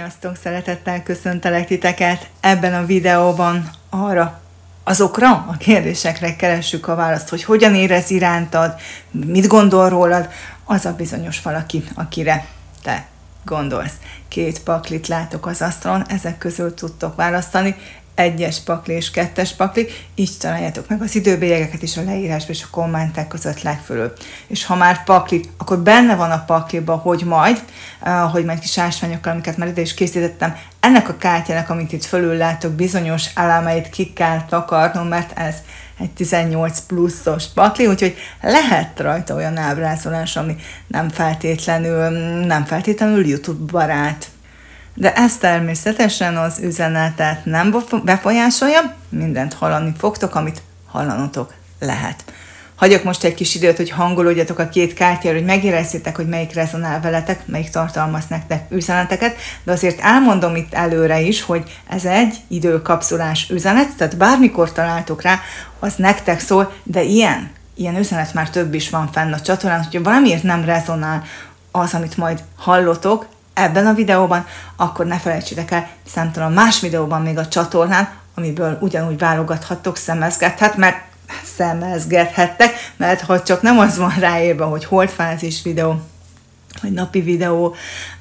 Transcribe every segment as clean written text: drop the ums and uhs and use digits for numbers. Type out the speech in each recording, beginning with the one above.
Sziasztok! Szeretettel köszöntelek titeket ebben a videóban azokra a kérdésekre keressük a választ, hogy hogyan érez irántad, mit gondol rólad az a bizonyos valaki, akire te gondolsz. 2 paklit látok az asztalon, ezek közül tudtok választani, 1-es pakli és 2-es pakli, így találjátok meg az időbélyegeket is a leírásban és a kommentek között legfölül. És ha már pakli, akkor benne van a pakliba, hogy majd kis ásványokkal, amiket már ide is készítettem, ennek a kártyának, amit itt fölül látok, bizonyos elemeit ki kell takarnom, mert ez egy 18 pluszos pakli, úgyhogy lehet rajta olyan ábrázolás, ami nem feltétlenül YouTube barát. De ez természetesen az üzenetet nem befolyásolja, mindent hallani fogtok, amit hallanotok lehet. Hagyok most egy kis időt, hogy hangolódjatok a 2 kártyára, hogy megérezzétek, hogy melyik rezonál veletek, melyik tartalmaz nektek üzeneteket, de azért elmondom itt előre is, hogy ez egy időkapszulás üzenet, tehát bármikor találtok rá, az nektek szól, de ilyen üzenet már több is van fenn a csatornán, hogyha valamiért nem rezonál az, amit majd hallotok ebben a videóban, akkor ne felejtsétek el számtalan más videóban még a csatornán, amiből ugyanúgy válogathattok, szemezgethettek, mert ha csak nem az van ráírva, hogy holdfázis videó, vagy napi videó,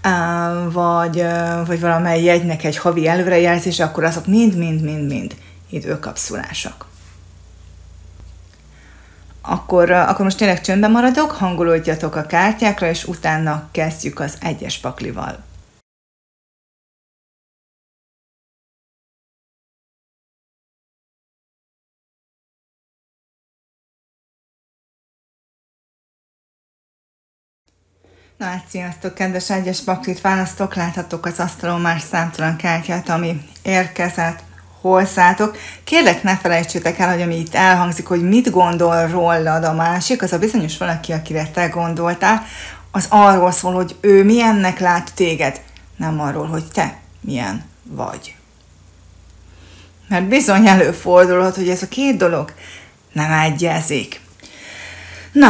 vagy valamely jegynek egy havi előrejelzés, akkor azok mind időkapszulások. Akkor most tényleg csöndben maradok, hangolódjatok a kártyákra, és utána kezdjük az 1-es paklival. Na hát sziasztok, kedves 1-es paklit választok, láthatok az asztalon már számtalan kártyát, ami érkezett hozzátok. Kérlek, ne felejtsétek el, hogy ami itt elhangzik, hogy mit gondol rólad a másik, az a bizonyos valaki, akire te gondoltál, az arról szól, hogy ő milyennek lát téged, nem arról, hogy te milyen vagy. Mert bizony előfordulhat, hogy ez a 2 dolog nem egyezik. Na,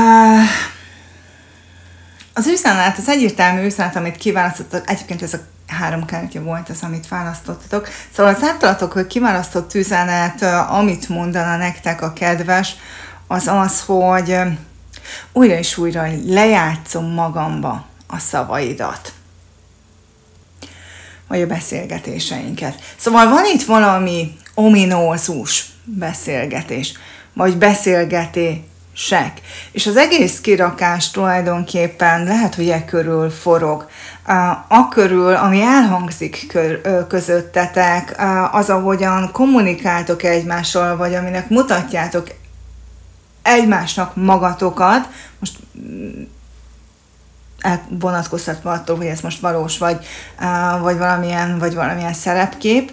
az üzenet, az egyértelmű üzenet, amit kiválasztottak, egyébként ez a 3 kártya volt az, amit választottatok. Szóval az általatok, hogy kiválasztott üzenet, amit mondana nektek a kedves, az az, hogy újra és újra lejátszom magamba a szavaidat. Vagy a beszélgetéseinket. Szóval van itt valami ominózus beszélgetés, vagy beszélgetések. És az egész kirakás tulajdonképpen lehet, hogy körül forog. Akörül, ami elhangzik közöttetek, az, ahogyan kommunikáltok egymással, vagy aminek mutatjátok egymásnak magatokat, most elvonatkoztatva attól, hogy ez most valós, vagy valamilyen szerepkép.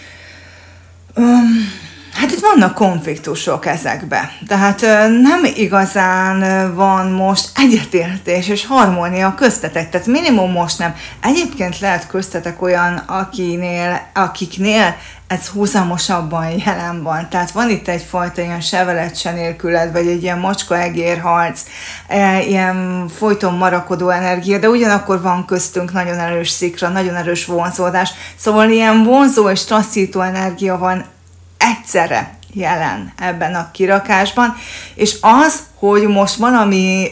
Hát itt vannak konfliktusok ezekbe. Tehát nem igazán van most egyetértés és harmónia köztetek. Tehát minimum most nem. Egyébként lehet köztetek olyan, akiknél ez húzamosabban jelen van. Tehát van itt egyfajta ilyen sevelet se nélküled, vagy egy ilyen macska-egér-harc, ilyen folyton marakodó energia, de ugyanakkor van köztünk nagyon erős szikra, nagyon erős vonzódás. Szóval ilyen vonzó és taszító energia van egyszerre jelen ebben a kirakásban, és az, hogy most valami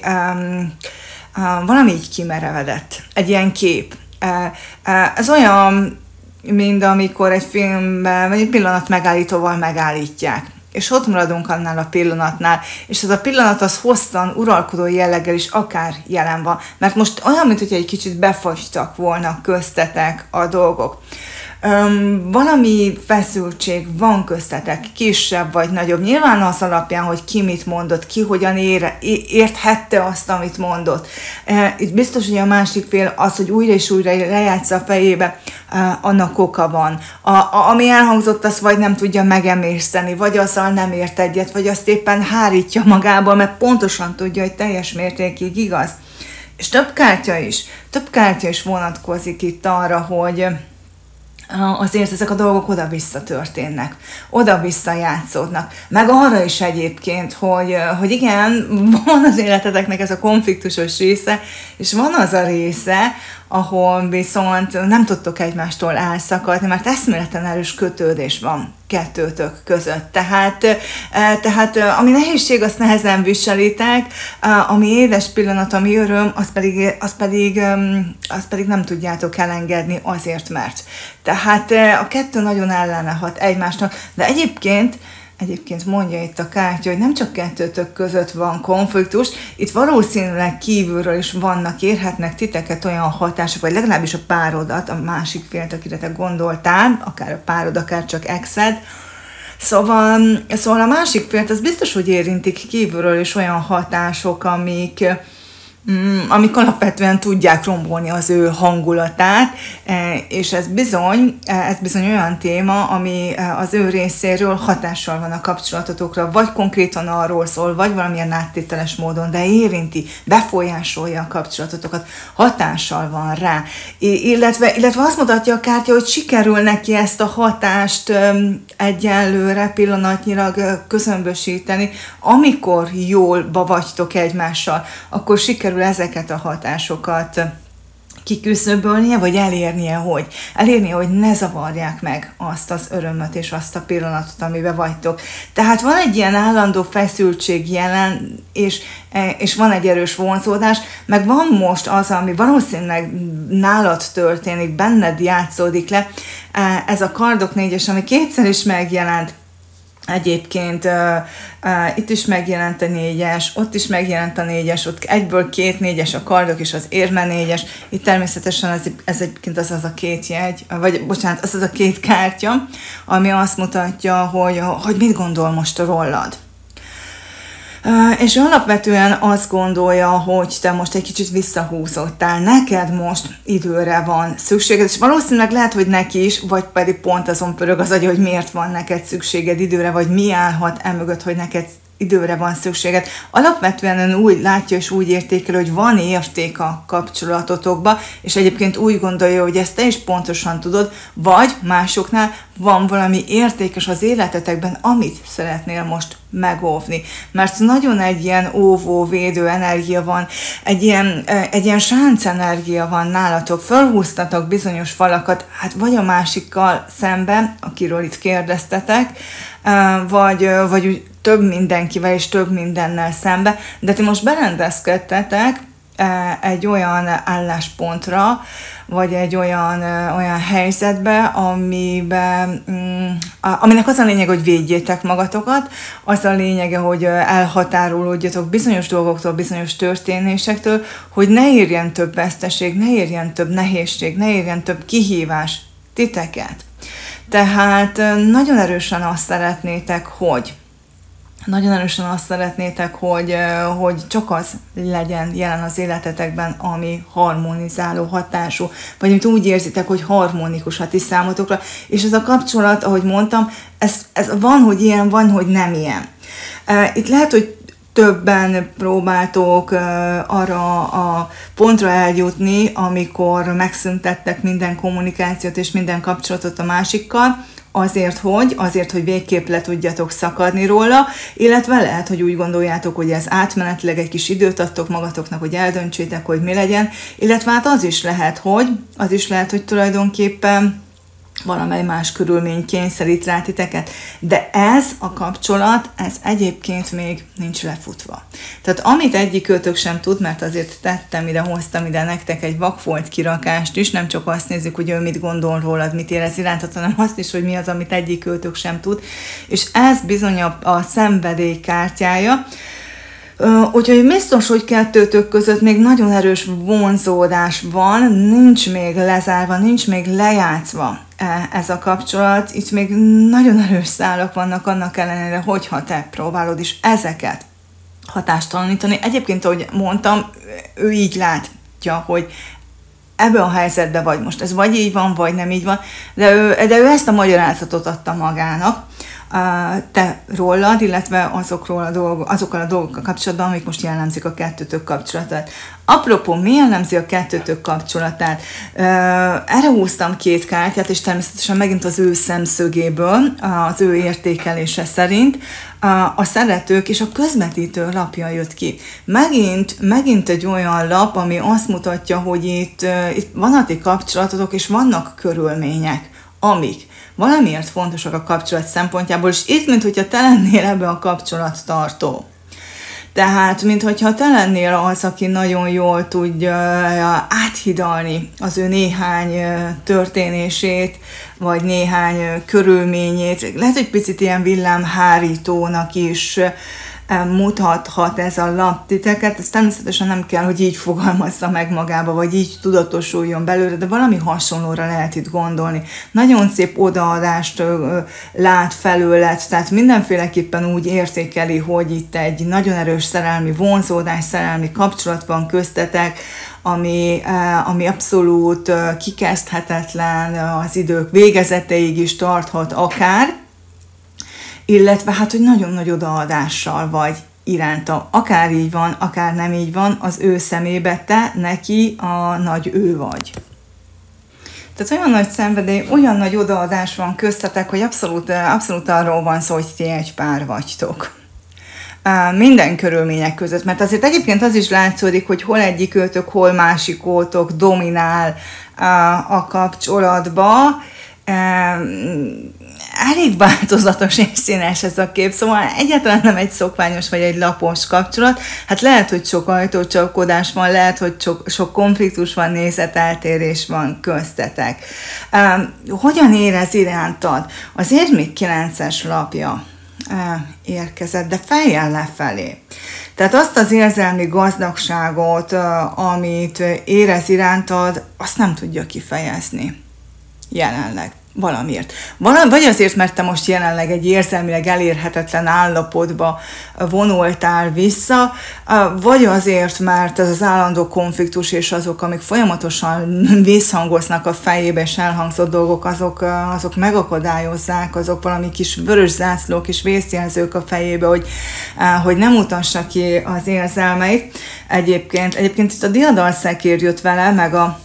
így kimerevedett, egy ilyen kép. Ez olyan, mint amikor egy filmben, vagy egy pillanat megállítóval megállítják, és ott maradunk annál a pillanatnál, és ez a pillanat az hosszan, uralkodó jelleggel is akár jelen van, mert most olyan, mint hogy egy kicsit befagytak volna köztetek a dolgok. Valami feszültség van köztetek, kisebb vagy nagyobb. Nyilván az alapján, hogy ki mit mondott, ki hogyan érthette azt, amit mondott. Itt biztos, hogy a másik fél az, hogy újra és újra lejátsza a fejébe, annak oka van. Ami elhangzott, azt vagy nem tudja megemészteni, vagy azzal nem ért egyet, vagy azt éppen hárítja magából, mert pontosan tudja, hogy teljes mértékig igaz. És több kártya is vonatkozik itt arra, hogy azért ezek a dolgok oda-vissza történnek, oda-vissza játszódnak. Meg arra is egyébként, hogy igen, van az életeteknek ez a konfliktusos része, és van az a része, ahol viszont nem tudtok egymástól elszakadni, mert eszméleten erős kötődés van kettőtök között. Tehát ami nehézség, azt nehezen viselitek, ami édes pillanat, ami öröm, azt pedig nem tudjátok elengedni azért, mert. Tehát a kettő nagyon ellene hat egymásnak, de egyébként mondja itt a kártya, hogy nem csak kettőtök között van konfliktus, itt valószínűleg kívülről is vannak, érhetnek titeket olyan hatások, vagy legalábbis a párodat, a másik félt, akire te gondoltál, akár a párod, akár csak exed. Szóval a másik félt, az biztos, hogy érintik kívülről is olyan hatások, amik alapvetően tudják rombolni az ő hangulatát, és ez bizony olyan téma, ami az ő részéről hatással van a kapcsolatotokra, vagy konkrétan arról szól, vagy valamilyen áttételes módon, de érinti, befolyásolja a kapcsolatotokat, hatással van rá. Illetve azt mutatja a kártya, hogy sikerül neki ezt a hatást egyenlőre pillanatnyilag közömbösíteni, amikor jól vagytok egymással, akkor sikerül ezeket a hatásokat kiküszöbölnie, vagy elérnie, hogy ne zavarják meg azt az örömöt és azt a pillanatot, amiben vagytok. Tehát van egy ilyen állandó feszültség jelen, és van egy erős vonzódás, meg van most az, ami valószínűleg nálad történik, benned játszódik le, ez a kardok négyes, ami kétszer is megjelent. Egyébként itt is megjelent a 4-es, ott is megjelent a 4-es, ott egyből 2 4-es a kardok és az érme 4-es. Itt természetesen ez egyébként az a 2 jegy, vagy bocsánat, az a 2 kártya, ami azt mutatja, hogy mit gondol most rólad. És alapvetően azt gondolja, hogy te most egy kicsit visszahúzottál, neked most időre van szükséged, és valószínűleg lehet, hogy neki is, vagy pedig pont azon pörög az agya, hogy miért van neked szükséged időre, vagy mi állhat emögött, hogy neked időre van szükséged. Alapvetően ön úgy látja és úgy értékel, hogy van érték a kapcsolatotokba, és egyébként úgy gondolja, hogy ezt te is pontosan tudod, vagy másoknál van valami értékes az életetekben, amit szeretnél most megóvni. Mert nagyon egy ilyen óvó-védő energia van, egy ilyen sáncenergia van nálatok, fölhúztatok bizonyos falakat, hát vagy a másikkal szemben, akiről itt kérdeztetek, vagy úgy több mindenkivel és több mindennel szembe, de ti most berendezkedtetek egy olyan álláspontra, vagy egy olyan helyzetbe, aminek az a lényeg, hogy védjétek magatokat, az a lényege, hogy elhatárolódjatok bizonyos dolgoktól, bizonyos történésektől, hogy ne érjen több veszteség, ne érjen több nehézség, ne érjen több kihívás titeket. Tehát nagyon erősen azt szeretnétek, hogy csak az legyen jelen az életetekben, ami harmonizáló hatású, vagy amit úgy érzitek, hogy harmonikus a ti számotokra, és ez a kapcsolat, ahogy mondtam, ez van, hogy ilyen, van, hogy nem ilyen. Itt lehet, hogy többen próbáltok arra a pontra eljutni, amikor megszüntettek minden kommunikációt és minden kapcsolatot a másikkal, azért, hogy végképp le tudjatok szakadni róla, illetve lehet, hogy úgy gondoljátok, hogy ez átmenetileg egy kis időt adtok magatoknak, hogy eldöntsétek, hogy mi legyen, illetve hát az is lehet, hogy tulajdonképpen valamely más körülmény kényszerít rá titeket. De ez a kapcsolat, ez egyébként még nincs lefutva. Tehát amit egyikőtök sem tud, mert azért hoztam ide nektek egy vakfolt kirakást is, nem csak azt nézzük, hogy ő mit gondol rólad, mit érez irántad, hanem azt is, hogy mi az, amit egyikőtök sem tud. És ez bizony a szenvedély kártyája. Úgyhogy biztos, hogy kettőtök között még nagyon erős vonzódás van, nincs még lezárva, nincs még lejátszva ez a kapcsolat. Itt még nagyon erős szálak vannak annak ellenére, hogyha te próbálod is ezeket hatástalanítani. Egyébként, ahogy mondtam, ő így látja, hogy ebben a helyzetben vagy most. Ez vagy így van, vagy nem így van, de ő ezt a magyarázatot adta magának, te rólad, illetve azokkal a dolgokkal kapcsolatban, amik most jellemzik a kettőtök kapcsolatát. Apropó, mi jellemzi a kettőtök kapcsolatát? Erre húztam 2 kártyát, és természetesen megint az ő szemszögéből, az ő értékelése szerint a szeretők és a közvetítő lapja jött ki. Megint egy olyan lap, ami azt mutatja, hogy itt van a ti kapcsolatotok, és vannak körülmények, amik valamiért fontosak a kapcsolat szempontjából, és itt, minthogyha te lennél ebben a kapcsolattartó. Tehát, minthogyha te lennél az, aki nagyon jól tudja áthidalni az ő néhány történését, vagy néhány körülményét. Lehet, hogy picit ilyen villámhárítónak is mutathat ez a lap titeket, ez természetesen nem kell, hogy így fogalmazza meg magába, vagy így tudatosuljon belőle, de valami hasonlóra lehet itt gondolni. Nagyon szép odaadást lát felőled, tehát mindenféleképpen úgy értékeli, hogy itt egy nagyon erős szerelmi vonzódás, szerelmi kapcsolat van köztetek, ami abszolút kikezdhetetlen, az idők végezeteig is tarthat akár, illetve hát, hogy nagyon nagy odaadással vagy iránta. Akár így van, akár nem így van, az ő szemébe te, neki a nagy ő vagy. Tehát olyan nagy szenvedély, olyan nagy odaadás van köztetek, hogy abszolút arról van szó, hogy ti egy pár vagytok. Minden körülmények között, mert azért egyébként az is látszódik, hogy hol egyikőtök, hol másikótok dominál a kapcsolatba. Elég változatos és színes ez a kép, szóval egyáltalán nem egy szokványos vagy egy lapos kapcsolat. Hát lehet, hogy sok ajtócsapkodás van, lehet, hogy sok konfliktus van, nézeteltérés van köztetek. Hogyan érez irántad? Az érmék 9-es lapja érkezett, de fejjel lefelé. Tehát azt az érzelmi gazdagságot, amit érez irántad, azt nem tudja kifejezni jelenleg. Valamiért. Vagy azért, mert te most jelenleg egy érzelmileg elérhetetlen állapotba vonultál vissza, vagy azért, mert ez az állandó konfliktus és azok, amik folyamatosan visszhangoznak a fejébe és elhangzott dolgok, azok megakadályozzák, azok valami kis vörös zászlók, kis vészjelzők a fejébe, hogy nem mutassa ki az érzelmeit. Egyébként itt a diadalszekér jött vele, meg a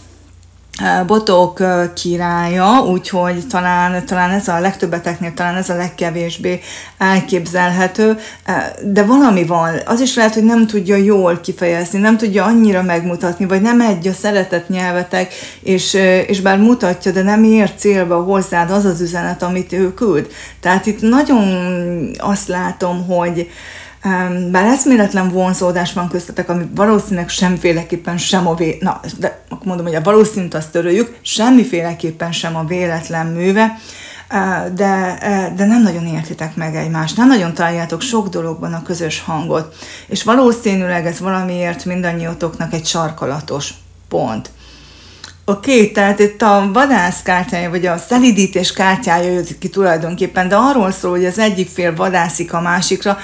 botok királya, úgyhogy talán ez a legtöbbeteknél, talán ez a legkevésbé elképzelhető, de valami van. Az is lehet, hogy nem tudja jól kifejezni, nem tudja annyira megmutatni, vagy nem egy a szeretet nyelvetek, és bár mutatja, de nem ér célba hozzád az az üzenet, amit ő küld. Tehát itt nagyon azt látom, hogy bár eszméletlen vonzódás van köztetek, ami valószínűleg semmiféleképpen sem de akkor mondom, hogy a valószínűt azt töröljük, semmiféleképpen sem a véletlen műve, de nem nagyon értitek meg egymást, nem nagyon találjátok sok dologban a közös hangot, és valószínűleg ez valamiért mindannyiótoknak egy sarkalatos pont. Oké, tehát itt a vadász kártyája, vagy a szelídítés kártyája jött ki tulajdonképpen, de arról szól, hogy az egyik fél vadászik a másikra,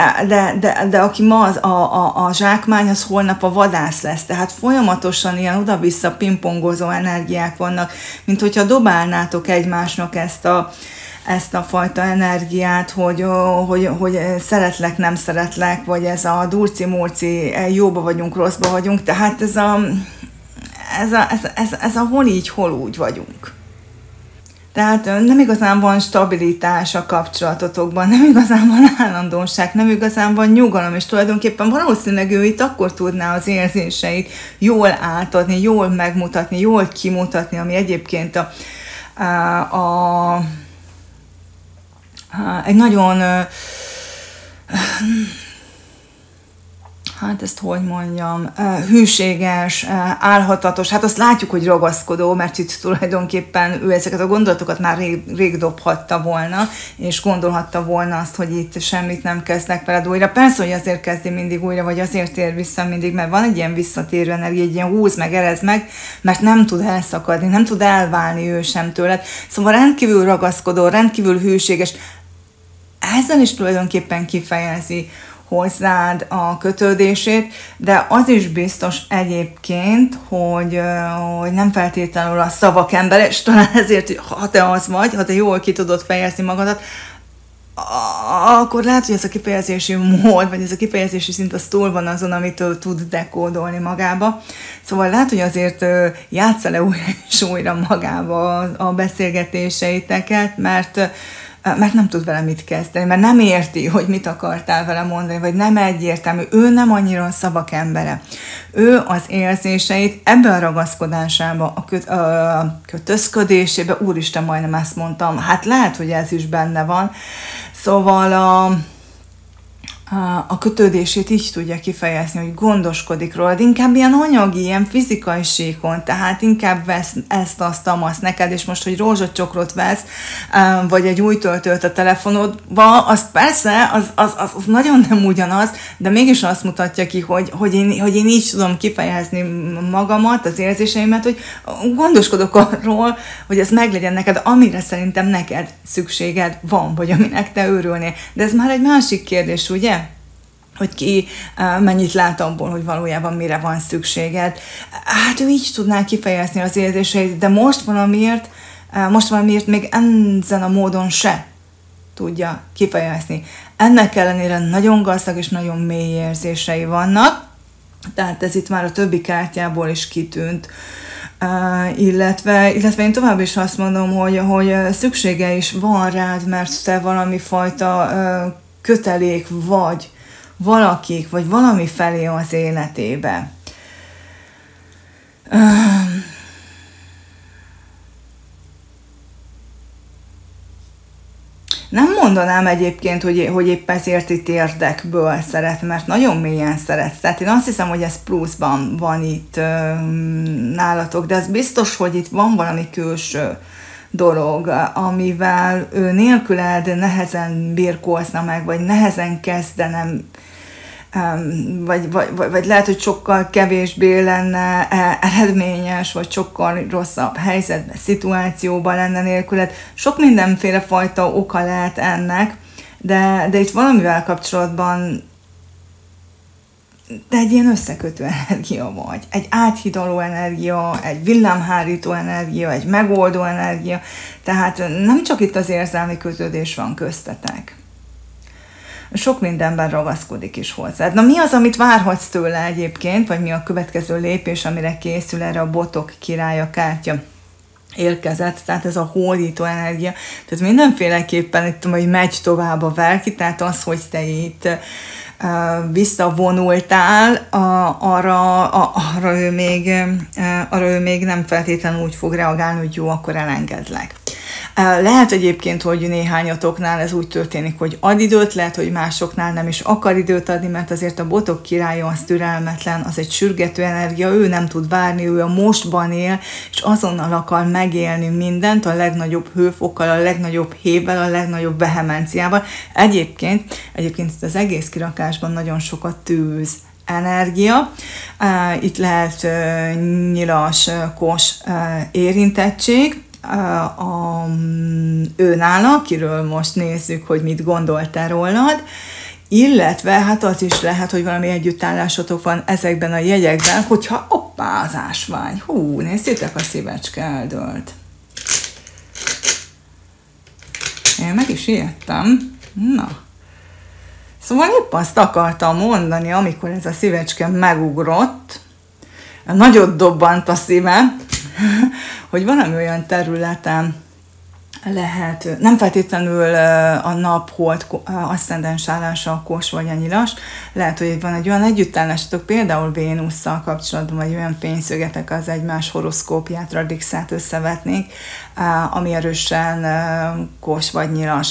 de aki ma a zsákmány, az holnap a vadász lesz. Tehát folyamatosan ilyen oda-vissza pingpongozó energiák vannak, mint hogyha dobálnátok egymásnak ezt a fajta energiát, hogy szeretlek, nem szeretlek, vagy ez a durci-murci, jóba vagyunk, rosszba vagyunk, tehát ez a hol így, hol úgy vagyunk. Tehát nem igazán van stabilitás a kapcsolatotokban, nem igazán van állandóság, nem igazán van nyugalom, és tulajdonképpen valószínűleg ő itt akkor tudná az érzéseit jól átadni, jól megmutatni, jól kimutatni, ami egyébként egy nagyon hát ezt hogy mondjam, hűséges, álhatatos, hát azt látjuk, hogy ragaszkodó, mert itt tulajdonképpen ő ezeket a gondolatokat már rég dobhatta volna, és gondolhatta volna azt, hogy itt semmit nem kezdnek veled újra. Persze, hogy azért kezdi mindig újra, vagy azért tér vissza mindig, mert van egy ilyen visszatérő energia, egy ilyen húz meg, erez meg, mert nem tud elszakadni, nem tud elválni ő sem tőled. Szóval rendkívül ragaszkodó, rendkívül hűséges, ezzel is tulajdonképpen kifejezi hozzád a kötődését, de az is biztos egyébként, hogy nem feltétlenül a szavak embere, és talán ezért, ha te az vagy, ha te jól ki tudod fejezni magadat, akkor az biztos, hogy nem a szavak embere, hanem a tettek embere. Tehát, hogy itt valami akkor lehet, hogy ez a kifejezési mód, vagy ez a kifejezési szint az túl van azon, amit tud dekódolni magába. Szóval lehet, hogy azért játsza le újra és újra magába a beszélgetéseiteket, mert nem tud vele mit kezdeni, mert nem érti, hogy mit akartál vele mondani, vagy nem egyértelmű. Ő nem annyira a szavak embere. Ő az érzéseit ebbe a ragaszkodásába, a kötözködésébe, úristen, majdnem ezt mondtam, hát lehet, hogy ez is benne van. Szóval a kötődését így tudja kifejezni, hogy gondoskodik rólad, inkább ilyen anyagi, ilyen fizikai síkon, tehát inkább vesz ezt, azt neked, és most, hogy rózsacsokrot vesz, vagy egy új töltőt a telefonodba, az persze, az nagyon nem ugyanaz, de mégis azt mutatja ki, hogy én így tudom kifejezni magamat, az érzéseimet, hogy gondoskodok arról, hogy ez meglegyen neked, amire szerintem neked szükséged van, vagy aminek te örülnél. De ez már egy másik kérdés, ugye? Hogy ki mennyit lát abból, hogy valójában mire van szükséged. Hát ő így tudná kifejezni az érzéseit, de most valamiért még ezen a módon se tudja kifejezni. Ennek ellenére nagyon gazdag és nagyon mély érzései vannak, tehát ez itt már a többi kártyából is kitűnt. Illetve én tovább is azt mondom, hogy szüksége is van rád, mert te valami fajta kötelék vagy valakik, vagy valami felé az életébe. Nem mondanám egyébként, hogy épp ezért itt érdekből szeret, mert nagyon mélyen szeret. Tehát én azt hiszem, hogy ez pluszban van itt nálatok, de az biztos, hogy itt van valami külső dolog, amivel ő nélküled nehezen birkózna meg, vagy nehezen kezdenem, vagy lehet, hogy sokkal kevésbé lenne eredményes, vagy sokkal rosszabb helyzetben, szituációban lenne nélküled. Sok mindenféle fajta oka lehet ennek, de itt valamivel kapcsolatban de egy ilyen összekötő energia vagy, egy áthidaló energia, egy villámhárító energia, egy megoldó energia, tehát nem csak itt az érzelmi kötődés van köztetek. Sok mindenben ragaszkodik is hozzád. Na mi az, amit várhatsz tőle egyébként, vagy mi a következő lépés, amire készül? Erre a botok királya kártya érkezett, tehát ez a hódító energia. Tehát mindenféleképpen itt hogy megy tovább a verki, tehát az, hogy te itt visszavonultál, arra ő még nem feltétlenül úgy fog reagálni, hogy jó, akkor elengedlek. Lehet egyébként, hogy néhányatoknál ez úgy történik, hogy ad időt, lehet, hogy másoknál nem is akar időt adni, mert azért a botok királya az türelmetlen, az egy sürgető energia, ő nem tud várni, ő a mostban él, és azonnal akar megélni mindent a legnagyobb hőfokkal, a legnagyobb hévvel, a legnagyobb vehemenciával. Egyébként itt az egész kirakásban nagyon sok a tűz energia. Itt lehet nyilas, kos érintettség, őnála, akiről most nézzük, hogy mit gondoltál rólad, illetve hát az is lehet, hogy valami együttállásotok van ezekben a jegyekben, hogyha hoppá, az ásvány. Hú, nézzétek, a szívecske eldőlt. Én meg is ijedtem. Na. Szóval épp azt akartam mondani, amikor ez a szívecske megugrott, nagyot dobbant a szíve, hogy valami olyan területen lehet, nem feltétlenül a nap, hold, aszcendens állása, a kos vagy a nyilas, lehet, hogy van egy olyan együttállásatok, például Vénusszal kapcsolatban, vagy olyan fényszögetek az egymás horoszkópját, radixát összevetnék, ami erősen kos vagy nyilas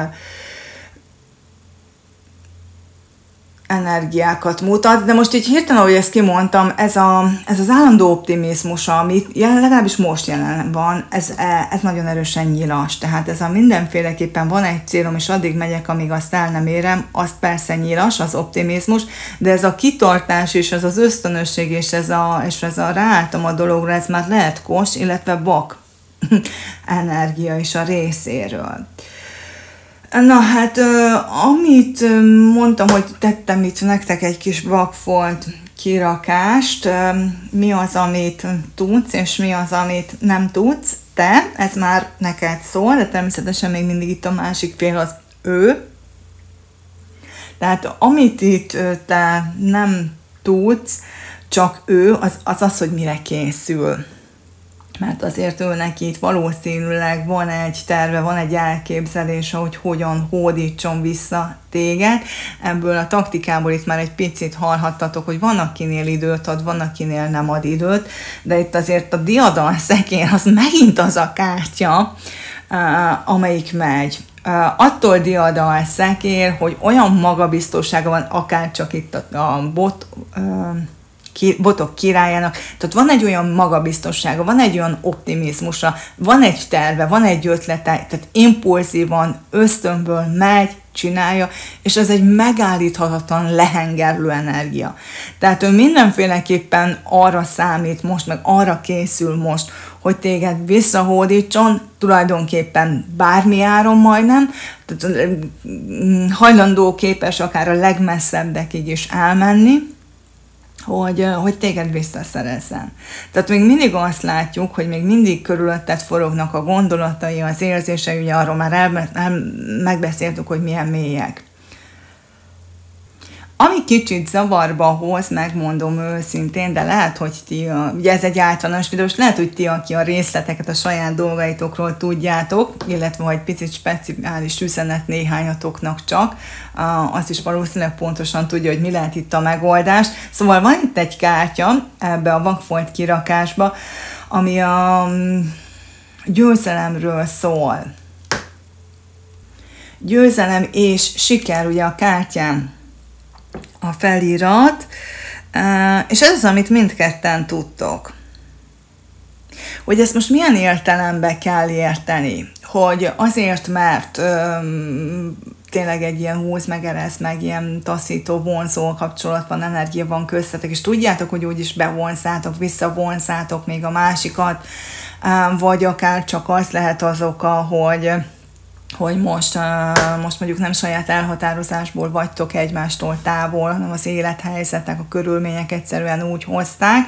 energiákat mutat, de most így hirtelen, ahogy ezt kimondtam, ez az állandó optimizmus, amit legalábbis most jelen van, ez nagyon erősen nyilas, tehát ez a mindenféleképpen van egy célom, és addig megyek, amíg azt el nem érem, az persze nyilas, az optimizmus, de ez a kitartás és ez az ösztönösség, és ez a ráálltam a dologra, ez már lehet kos, illetve bak energia is a részéről. Na hát, amit mondtam, hogy tettem itt nektek egy kis vakfolt kirakást, mi az, amit tudsz, és mi az, amit nem tudsz, te, ez már neked szól, de természetesen még mindig itt a másik fél az ő. Tehát amit itt te nem tudsz, csak ő, az, hogy mire készül. Mert azért ő neki itt valószínűleg van egy terve, van egy elképzelése, hogy hogyan hódítson vissza téged. Ebből a taktikából itt már egy picit hallhattatok, hogy van, akinél időt ad, van, akinél nem ad időt, de itt azért a diadal szekér az megint az a kártya, amelyik megy. Attól diadal szekér, hogy olyan magabiztossága van, akár csak itt a botok királyának, tehát van egy olyan magabiztossága, van egy olyan optimizmusa, van egy terve, van egy ötlete, tehát impulzívan, ösztönből megy, csinálja, és ez egy megállíthatatlan, lehengerlő energia. Tehát ő mindenféleképpen arra számít most, meg arra készül most, hogy téged visszahódítson, tulajdonképpen bármi áron majdnem, tehát hajlandó, képes akár a legmesszebbekig is elmenni, hogy téged visszaszerezzen. Tehát még mindig azt látjuk, hogy még mindig körülötted forognak a gondolatai, az érzései, ugye arról már megbeszéltük, hogy milyen mélyek. Ami kicsit zavarba hoz, megmondom őszintén, de lehet, hogy ti, ugye ez egy általános videós, lehet, hogy ti, aki a részleteket a saját dolgaitokról tudjátok, illetve ha egy picit speciális üzenet néhányatoknak csak, az is valószínűleg pontosan tudja, hogy mi lehet itt a megoldás. Szóval van itt egy kártya ebbe a vakfolt kirakásba, ami a győzelemről szól. Győzelem és siker, ugye a kártyán a felirat, és ez az, amit mindketten tudtok. Hogy ezt most milyen értelembe kell érteni? Hogy azért, mert tényleg egy ilyen húz meg eresz, meg ilyen taszító, vonzó kapcsolat van, energia van köztetek, és tudjátok, hogy úgyis bevonszátok, visszavonszátok még a másikat, vagy akár csak az lehet az oka, hogy most mondjuk nem saját elhatározásból vagytok egymástól távol, hanem az élethelyzetek, a körülmények egyszerűen úgy hozták.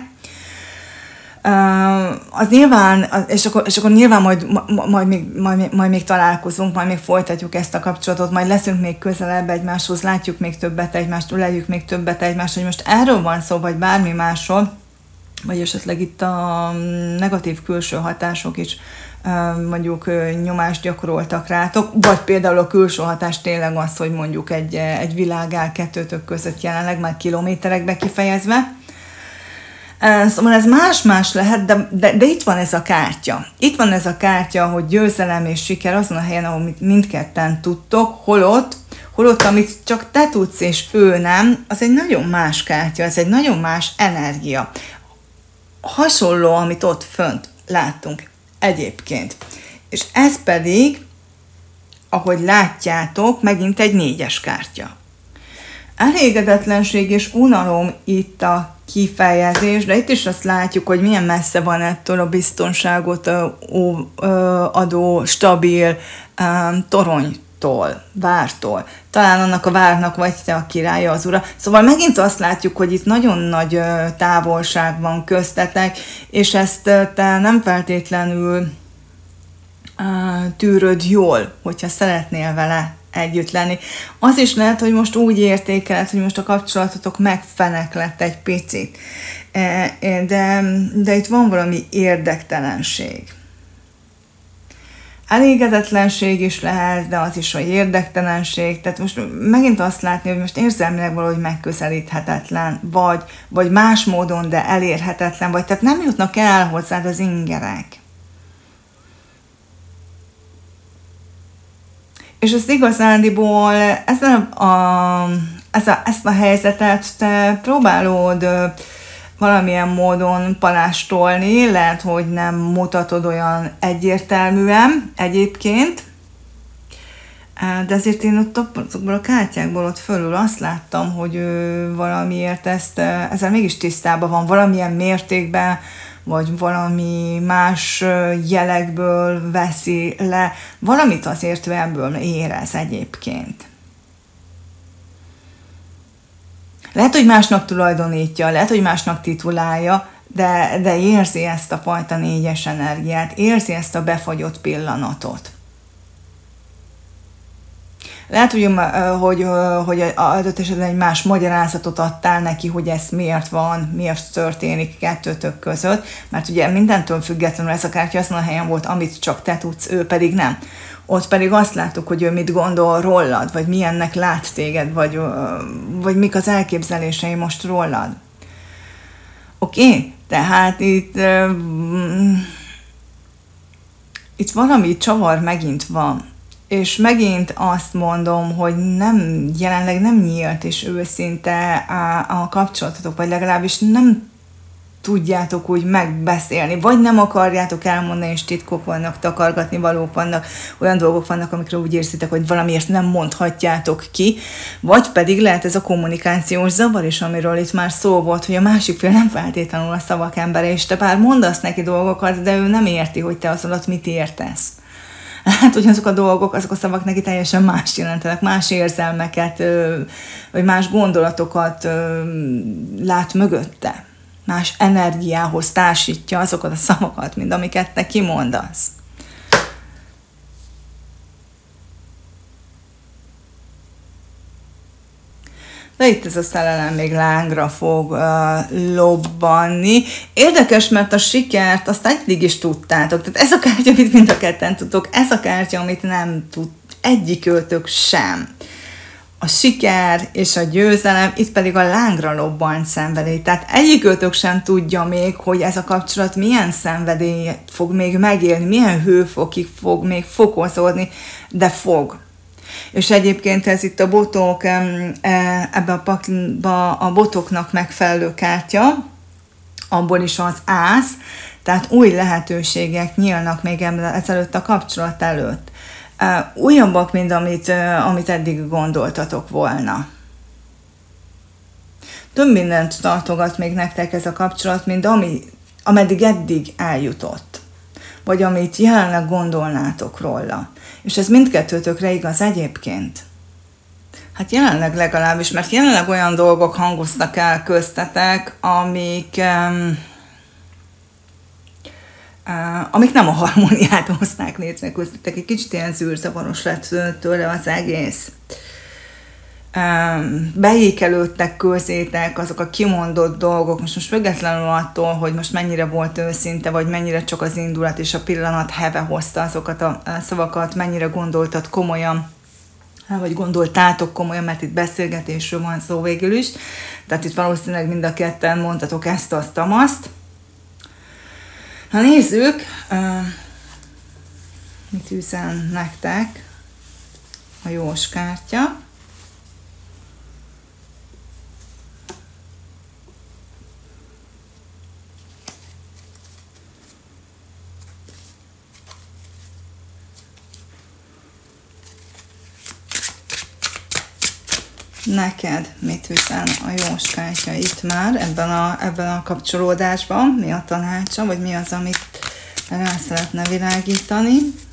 Az nyilván, és akkor nyilván majd még találkozunk, majd még folytatjuk ezt a kapcsolatot, majd leszünk még közelebb egymáshoz, látjuk még többet egymást, öleljük még többet egymást, hogy most erről van szó, vagy bármi másról, vagy esetleg itt a negatív külső hatások is mondjuk nyomást gyakoroltak rátok, vagy például a külső hatás tényleg az, hogy mondjuk egy világ áll kettőtök között jelenleg, már kilométerekbe kifejezve. Szóval ez más-más lehet, de itt van ez a kártya. Itt van ez a kártya, hogy győzelem és siker azon a helyen, ahol mindketten tudtok, holott amit csak te tudsz és ő nem, az egy nagyon más kártya, ez egy nagyon más energia. Hasonló, amit ott fönt láttunk egyébként. És ez pedig, ahogy látjátok, megint egy 4-es kártya. Elégedetlenség és unalom itt a kifejezés, de itt is azt látjuk, hogy milyen messze van ettől a biztonságot adó, stabil toronytól, vártól. Talán annak a várnak vagy te a királya, az ura. Szóval megint azt látjuk, hogy itt nagyon nagy távolság van köztetek, és ezt te nem feltétlenül tűröd jól, hogyha szeretnél vele együtt lenni. Az is lehet, hogy most úgy értékeled, hogy most a kapcsolatotok megfeneklett egy picit, de itt van valami érdektelenség. Elégedetlenség is lehet, de az is, hogy érdektelenség. Tehát most megint azt látni, hogy most érzelmileg valahogy megközelíthetetlen, vagy más módon, de elérhetetlen, vagy tehát nem jutnak el hozzád az ingerek. És ezt igazándiból ezt a helyzetet te próbálod valamilyen módon palástolni, lehet, hogy nem mutatod olyan egyértelműen egyébként, de azért én ott azokból a kártyákból ott fölül azt láttam, hogy ő valamiért ezzel mégis tisztában van, valamilyen mértékben, vagy valami más jelekből veszi le, valamit azért ebből érez egyébként. Lehet, hogy másnak tulajdonítja, lehet, hogy másnak titulálja, de érzi ezt a fajta 4-es energiát, érzi ezt a befagyott pillanatot. Lehet, hogy adott esetben egy más magyarázatot adtál neki, hogy ez miért van, miért történik kettőtök között, mert ugye mindentől függetlenül ez a kártya azon a helyen volt, amit csak te tudsz, ő pedig nem. Ott pedig azt láttuk, hogy ő mit gondol rólad, vagy milyennek lát téged, vagy mik az elképzelései most rólad. Oké? Tehát itt valami csavar megint van. És megint azt mondom, hogy jelenleg nem nyílt és őszinte a kapcsolatotok, vagy legalábbis nem tudjátok úgy megbeszélni, vagy nem akarjátok elmondani, és titkok vannak, takargatni valók vannak, olyan dolgok vannak, amikre úgy érzitek, hogy valamiért nem mondhatjátok ki, vagy pedig lehet ez a kommunikációs zavar is, amiről itt már szó volt, hogy a másik fél nem feltétlenül a szavak embere, és te bár mondasz neki dolgokat, de ő nem érti, hogy te az alatt mit értesz. Hát, hogy azok a dolgok, azok a szavak neki teljesen más jelentenek, más érzelmeket, vagy más gondolatokat lát mögötte. Más energiához társítja azokat a szavakat, mint amiket te kimondasz. De itt ez a szerelem még lángra fog lobbanni. Érdekes, mert a sikert azt eddig is tudtátok. Tehát ez a kártya, amit mind a ketten tudtok, ez a kártya, amit nem tud egyikőtök sem. A siker és a győzelem, itt pedig a lángra lobbant szenvedély. Tehát egyikőtök sem tudja még, hogy ez a kapcsolat milyen szenvedély fog még megélni, milyen hőfokig fog még fokozódni, de fog. És egyébként ez itt a botok, ebbe a pakliba a botoknak megfelelő kártya, abból is az ász, tehát új lehetőségek nyílnak még ezelőtt a kapcsolat előtt. Újabbak, mint amit eddig gondoltatok volna. Több mindent tartogat még nektek ez a kapcsolat, mint ameddig eddig eljutott. Vagy amit jelenleg gondolnátok róla. És ez mindkettőtökre igaz egyébként. Hát jelenleg legalábbis, mert jelenleg olyan dolgok hangoztak el köztetek, amik nem a harmóniát hozták létre köztetek. Egy kicsit ilyen zűrzavaros lett tőle az egész. Beékelődtek közétek azok a kimondott dolgok, most függetlenül attól, hogy most mennyire volt őszinte, vagy mennyire csak az indulat és a pillanat heve hozta azokat a szavakat, mennyire gondoltad komolyan, vagy gondoltátok komolyan, mert itt beszélgetésről van szó végül is. Tehát itt valószínűleg mind a ketten mondtatok ezt, azt, amaszt. Ha nézzük, mit üzen nektek a jós kártya. Neked mit üzen a jós kártya itt már ebben a kapcsolódásban? Mi a tanácsa, vagy mi az, amit rá szeretne világítani?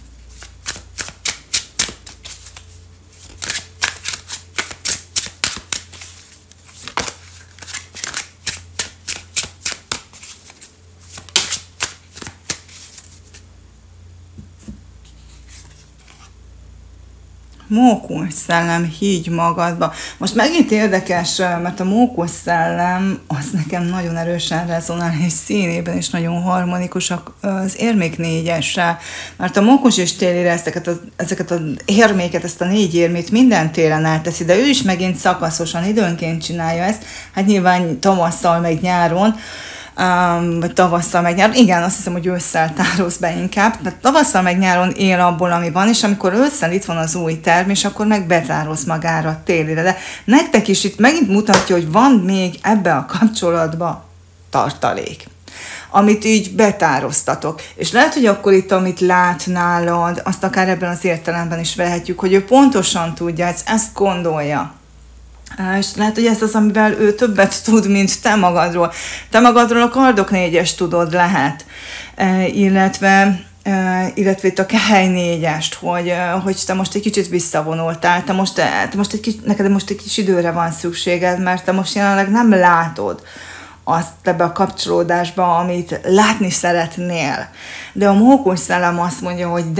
Mókus szellem, higgy magadba. Most megint érdekes, mert a mókus szellem az nekem nagyon erősen rezonál, és színében is nagyon harmonikusak az érmék négyessel. Mert a mókus is télire ezeket az érméket, ezt a 4 érmét minden télen elteszi, de ő is megint szakaszosan, időnként csinálja ezt. Hát nyilván tavasszal meg nyáron, vagy tavasszal meg nyáron, igen, azt hiszem, hogy ősszel tároz be inkább, tehát tavasszal meg nyáron él abból, ami van, és amikor ősszel itt van az új termés, akkor meg betároz magára télire. De nektek is itt megint mutatja, hogy van még ebbe a kapcsolatba tartalék, amit így betároztatok. És lehet, hogy akkor itt, amit lát nálad, azt akár ebben az értelemben is vehetjük, hogy ő pontosan tudja, ezt gondolja. És lehet, hogy ez az, amivel ő többet tud, mint te magadról. Te magadról a kardok 4-es tudod lehet, illetve itt a kehely 4-est, hogy te most egy kicsit visszavonultál, neked most egy kis időre van szükséged, mert te most jelenleg nem látod azt ebbe a kapcsolódásba, amit látni szeretnél. De a mókus szellem azt mondja, hogy de,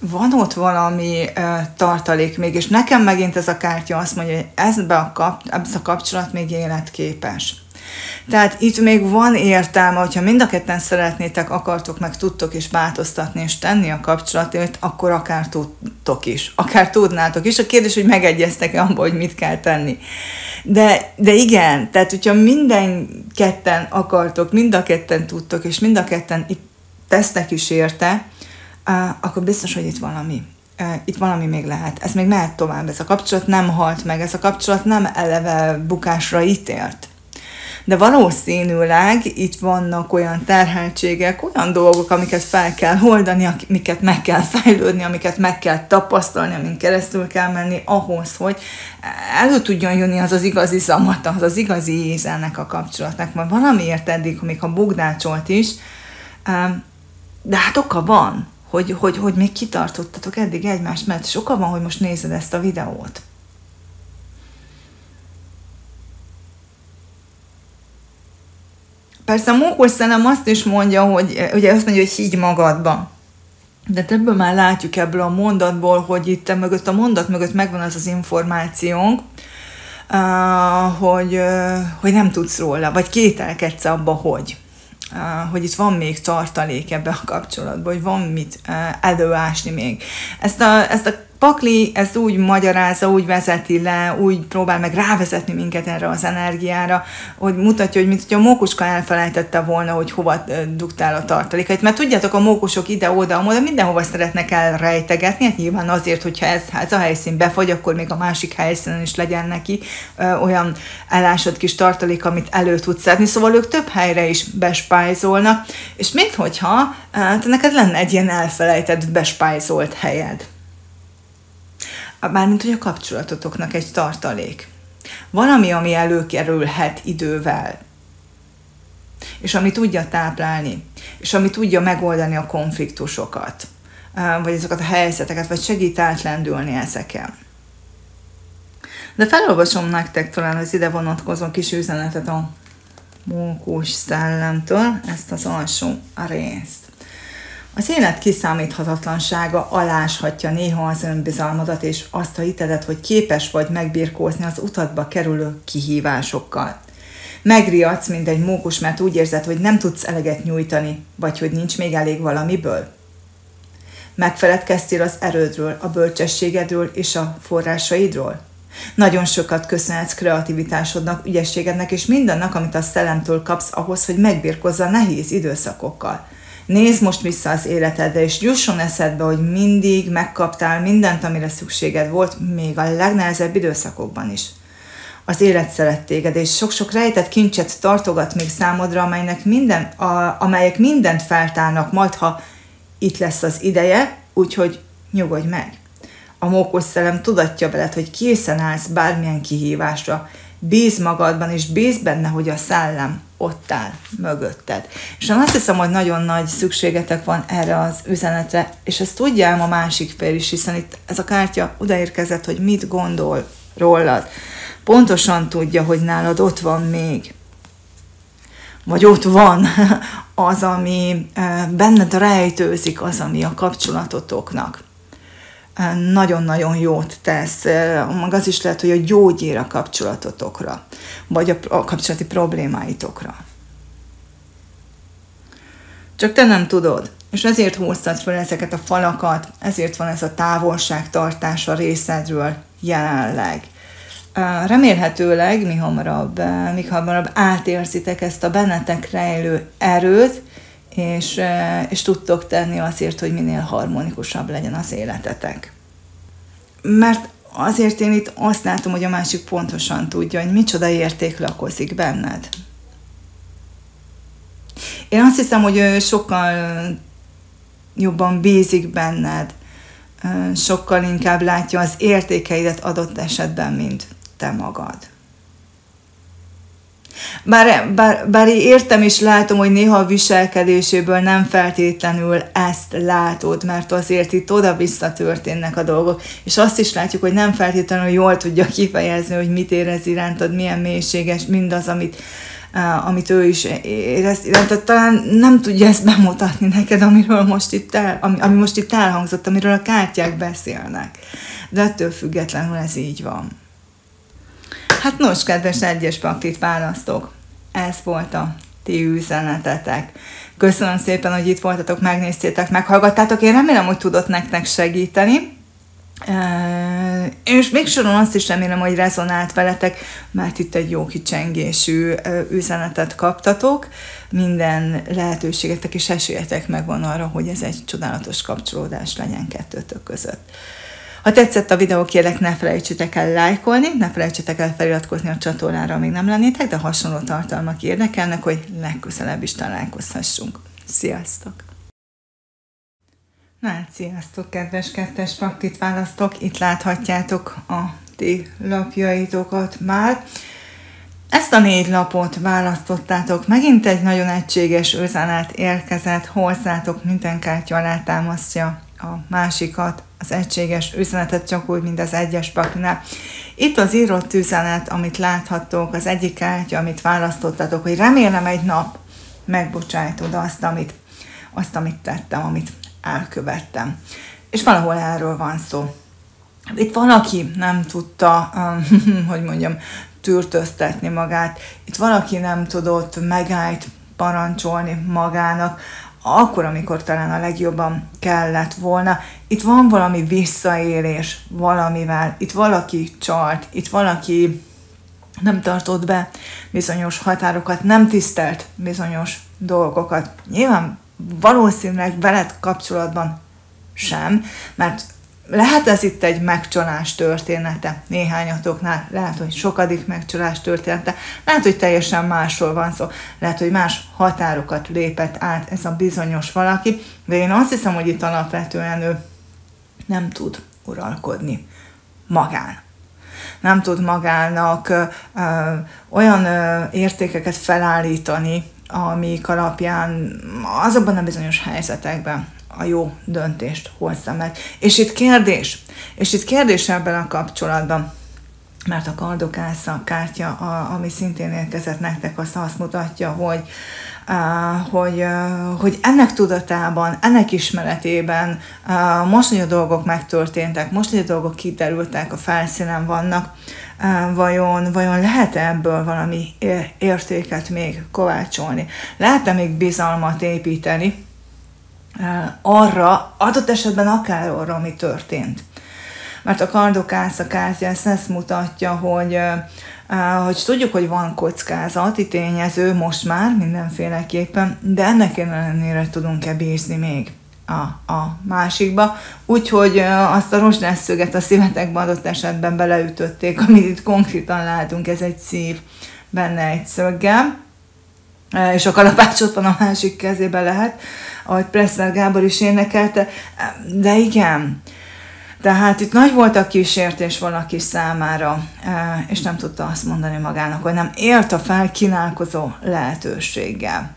van ott valami tartalék még, és nekem megint ez a kártya azt mondja, hogy ez a kapcsolat még életképes. Tehát itt még van értelme, hogyha mind a ketten szeretnétek, akartok, meg tudtok is változtatni és tenni a kapcsolatért, akkor akár tudtok is, akár tudnátok is. A kérdés, hogy megegyeztek-e abban, hogy mit kell tenni. De igen, tehát hogyha minden ketten akartok, mind a ketten tudtok, és mind a ketten itt tesztek is érte, akkor biztos, hogy itt valami még lehet. Ez még mehet tovább. Ez a kapcsolat nem halt meg, ez a kapcsolat nem eleve bukásra ítélt. De valószínűleg itt vannak olyan terheltségek, olyan dolgok, amiket fel kell oldani, amiket meg kell fejlődni, amiket meg kell tapasztalni, amin keresztül kell menni ahhoz, hogy elő tudjon jönni az az igazi zamata, az az igazi íz ennek a kapcsolatnak. Mert valamiért eddig, még ha bugdácsolt is, de hát oka van, hogy még kitartottatok eddig egymást, mert és oka van, hogy most nézed ezt a videót. Persze a mókus szellem azt is mondja, hogy ugye azt mondja, hogy higgy magadba. De ebből már látjuk ebből a mondatból, hogy itt a mondat mögött megvan az az információnk, hogy nem tudsz róla, vagy kételkedsz abba, hogy itt van még tartalék ebbe a kapcsolatban, hogy van mit előásni még. Ezt a pakli ezt úgy magyarázza, úgy vezeti le, úgy próbál meg rávezetni minket erre az energiára, hogy mutatja, hogy mint hogyha a mókuska elfelejtette volna, hogy hova dugtál a tartalékait. Mert tudjátok, a mókusok ide-oda, mindenhova szeretnek elrejtegetni, hát nyilván azért, hogyha ez a helyszín befagy, akkor még a másik helyszínen is legyen neki olyan elásott kis tartalék, amit elő tudsz szedni. Szóval ők több helyre is bespájzolnak, és minthogyha te neked lenne egy ilyen elfelejtett, bespájzolt helyed. Mármint, hogy a kapcsolatotoknak egy tartalék. Valami, ami előkerülhet idővel, és ami tudja táplálni, és ami tudja megoldani a konfliktusokat, vagy ezeket a helyzeteket, vagy segít átlendülni ezeken. De felolvasom nektek talán az ide vonatkozó kis üzenetet a mókus szellemtől, ezt az alsó részt. Az élet kiszámíthatatlansága aláshatja néha az önbizalmadat és azt a hitedet, hogy képes vagy megbirkózni az utatba kerülő kihívásokkal. Megriadsz, mint egy mókus, mert úgy érzed, hogy nem tudsz eleget nyújtani, vagy hogy nincs még elég valamiből. Megfeledkeztél az erődről, a bölcsességedről és a forrásaidról. Nagyon sokat köszönhetsz kreativitásodnak, ügyességednek és mindannak, amit a szellemtől kapsz ahhoz, hogy megbirkózz a nehéz időszakokkal. Nézd most vissza az életedre, és jusson eszedbe, hogy mindig megkaptál mindent, amire szükséged volt, még a legnehezebb időszakokban is. Az élet szeret téged, és sok-sok rejtett kincset tartogat még számodra, amelyek mindent feltárnak majd, ha itt lesz az ideje, úgyhogy nyugodj meg. A mókus szellem tudatja veled, hogy készen állsz bármilyen kihívásra. Bízz magadban, és bízz benne, hogy a szellem ott áll mögötted. És én azt hiszem, hogy nagyon nagy szükségetek van erre az üzenetre, és ezt tudja a másik fél is, hiszen itt ez a kártya odaérkezett, hogy mit gondol rólad. Pontosan tudja, hogy nálad ott van még, vagy ott van az, ami benned rejtőzik, az, ami a kapcsolatotoknak nagyon-nagyon jót tesz. Mag az is lehet, hogy a gyógyír a kapcsolatotokra, vagy a kapcsolati problémáitokra. Csak te nem tudod, és ezért húztad fel ezeket a falakat, ezért van ez a távolságtartás a részedről jelenleg. Remélhetőleg, mi hamarabb átérzitek ezt a bennetek rejlő erőt, és tudtok tenni azért, hogy minél harmonikusabb legyen az életetek. Mert azért én itt azt látom, hogy a másik pontosan tudja, hogy micsoda érték lakozik benned. Én azt hiszem, hogy ő sokkal jobban bízik benned, sokkal inkább látja az értékeidet adott esetben, mint te magad. Bár értem és látom, hogy néha a viselkedéséből nem feltétlenül ezt látod, mert azért itt oda-vissza történnek a dolgok, és azt is látjuk, hogy nem feltétlenül jól tudja kifejezni, hogy mit érez irántad, milyen mélységes mindaz, amit amit ő is érez, tehát talán nem tudja ezt bemutatni neked, amiről ami most itt elhangzott, amiről a kártyák beszélnek. De ettől függetlenül ez így van. Hát nos, kedves egyes paklit választók, ez volt a ti üzenetetek. Köszönöm szépen, hogy itt voltatok, megnéztétek, meghallgattátok. Én remélem, hogy tudott nektek segíteni. És még soron azt is remélem, hogy rezonált veletek, mert itt egy jó kicsengésű üzenetet kaptatok. Minden lehetőségetek és esélyetek megvan arra, hogy ez egy csodálatos kapcsolódás legyen kettőtök között. Ha tetszett a videó, kérlek, ne felejtsétek el lájkolni, ne felejtsétek el feliratkozni a csatornára, amíg nem lennétek, de hasonló tartalmak érdekelnek, hogy legközelebb is találkozhassunk. Sziasztok! Na hát, sziasztok, kedves kettes paklit választok! Itt láthatjátok a ti lapjaitokat már. Ezt a 4 lapot választottátok, megint egy nagyon egységes üzenet érkezett hozzátok, minden kártya alátámasztja a másikat, az egységes üzenetet, csak úgy, mint az egyes paklinál. Itt az írott üzenet, amit láthattok, az egyik kártya, amit választottatok, hogy remélem egy nap megbocsájtod azt, amit tettem, amit elkövettem. És valahol erről van szó. Itt valaki nem tudta, hogy mondjam, tűrtöztetni magát. Itt valaki nem tudott megállt parancsolni magának, akkor, amikor talán a legjobban kellett volna. Itt van valami visszaélés valamivel, itt valaki csalt, itt valaki nem tartott be bizonyos határokat, nem tisztelt bizonyos dolgokat. Nyilván valószínűleg veled kapcsolatban sem, mert lehet ez itt egy megcsalás története néhányatoknál, lehet, hogy sokadik megcsalás története, lehet, hogy teljesen másról van szó, lehet, hogy más határokat lépett át ez a bizonyos valaki, de én azt hiszem, hogy itt alapvetően ő nem tud uralkodni magán. Nem tud magának olyan értékeket felállítani, amik alapján azokban a bizonyos helyzetekben a jó döntést hozza meg. És itt kérdés ebben a kapcsolatban, mert a kardokásza kártya, ami szintén érkezett nektek, azt mutatja, hogy ennek tudatában, ennek ismeretében most, hogy a dolgok megtörténtek, most, hogy a dolgok kiderültek, a felszínen vannak, vajon lehet ebből valami értéket még kovácsolni? Lehet-e még bizalmat építeni arra, adott esetben akár arra, ami történt? Mert a kardokásza kártya ezt mutatja, hogy tudjuk, hogy van kockázati tényező most már mindenféleképpen, de ennek ellenére tudunk-e bízni még a másikba. Úgyhogy azt a rozsdásszöget a szívetekbe adott esetben beleütötték, amit itt konkrétan látunk, ez egy szív benne egy szöggel, és a kalapács ott van a másik kezében lehet, ahogy Presser Gábor is énekelte, de igen. Tehát itt nagy volt a kísértés valaki számára, és nem tudta azt mondani magának, hogy nem élt a felkínálkozó lehetőséggel.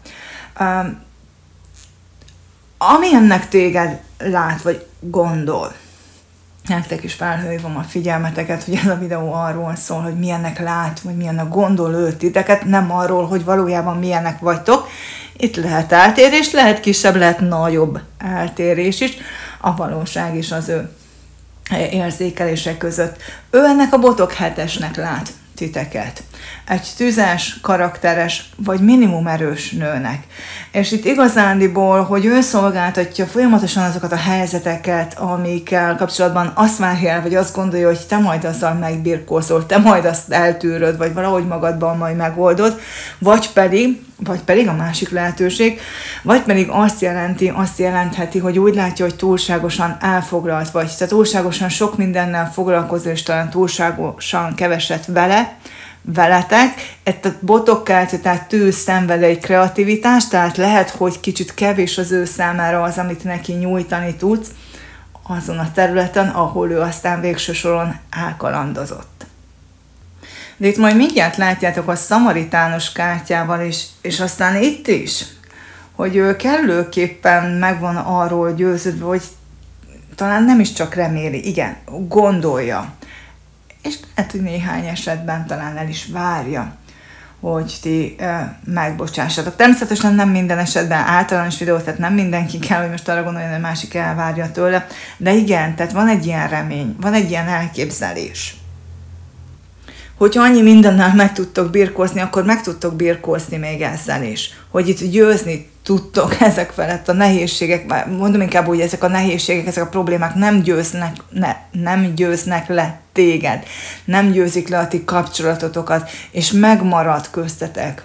Ami ennek téged lát, vagy gondol, nektek is felhívom a figyelmeteket, hogy ez a videó arról szól, hogy milyennek lát, vagy milyennek gondol ő titeket, nem arról, hogy valójában milyennek vagytok. Itt lehet eltérés, lehet kisebb, lehet nagyobb eltérés is, a valóság is az ő érzékelések között. Ő ennek a botok 7-esnek lát titeket. Egy tüzes, karakteres, vagy minimum erős nőnek. És itt igazándiból, hogy ő szolgáltatja folyamatosan azokat a helyzeteket, amikkel kapcsolatban azt várja el, vagy azt gondolja, hogy te majd azzal megbirkózol, te majd azt eltűröd, vagy valahogy magadban majd megoldod, vagy pedig a másik lehetőség, vagy pedig azt jelentheti, hogy úgy látja, hogy túlságosan elfoglalt vagy, tehát túlságosan sok mindennel foglalkozó, és talán túlságosan keveset veletek. Ezt a botokkártya, tehát tűz, szenvedély, kreativitás, tehát lehet, hogy kicsit kevés az ő számára az, amit neki nyújtani tudsz, azon a területen, ahol ő aztán végső soron elkalandozott. De itt majd mindjárt látjátok a szamaritánus kártyával is, és aztán itt is, hogy ő kellőképpen megvan arról győződve, hogy talán nem is csak reméli, igen, gondolja. És lehet, hogy néhány esetben talán el is várja, hogy ti megbocsássatok. Természetesen nem minden esetben általános videó, tehát nem mindenki kell, hogy most arra gondoljon, hogy a másik elvárja tőle, de igen, tehát van egy ilyen remény, van egy ilyen elképzelés. Hogyha annyi mindennel meg tudtok birkózni, akkor meg tudtok birkózni még ezzel is. Hogy itt győzni tudtok ezek felett a nehézségek, mondom inkább, hogy ezek a nehézségek, ezek a problémák nem győznek le téged, nem győzik le a ti kapcsolatotokat, és megmarad köztetek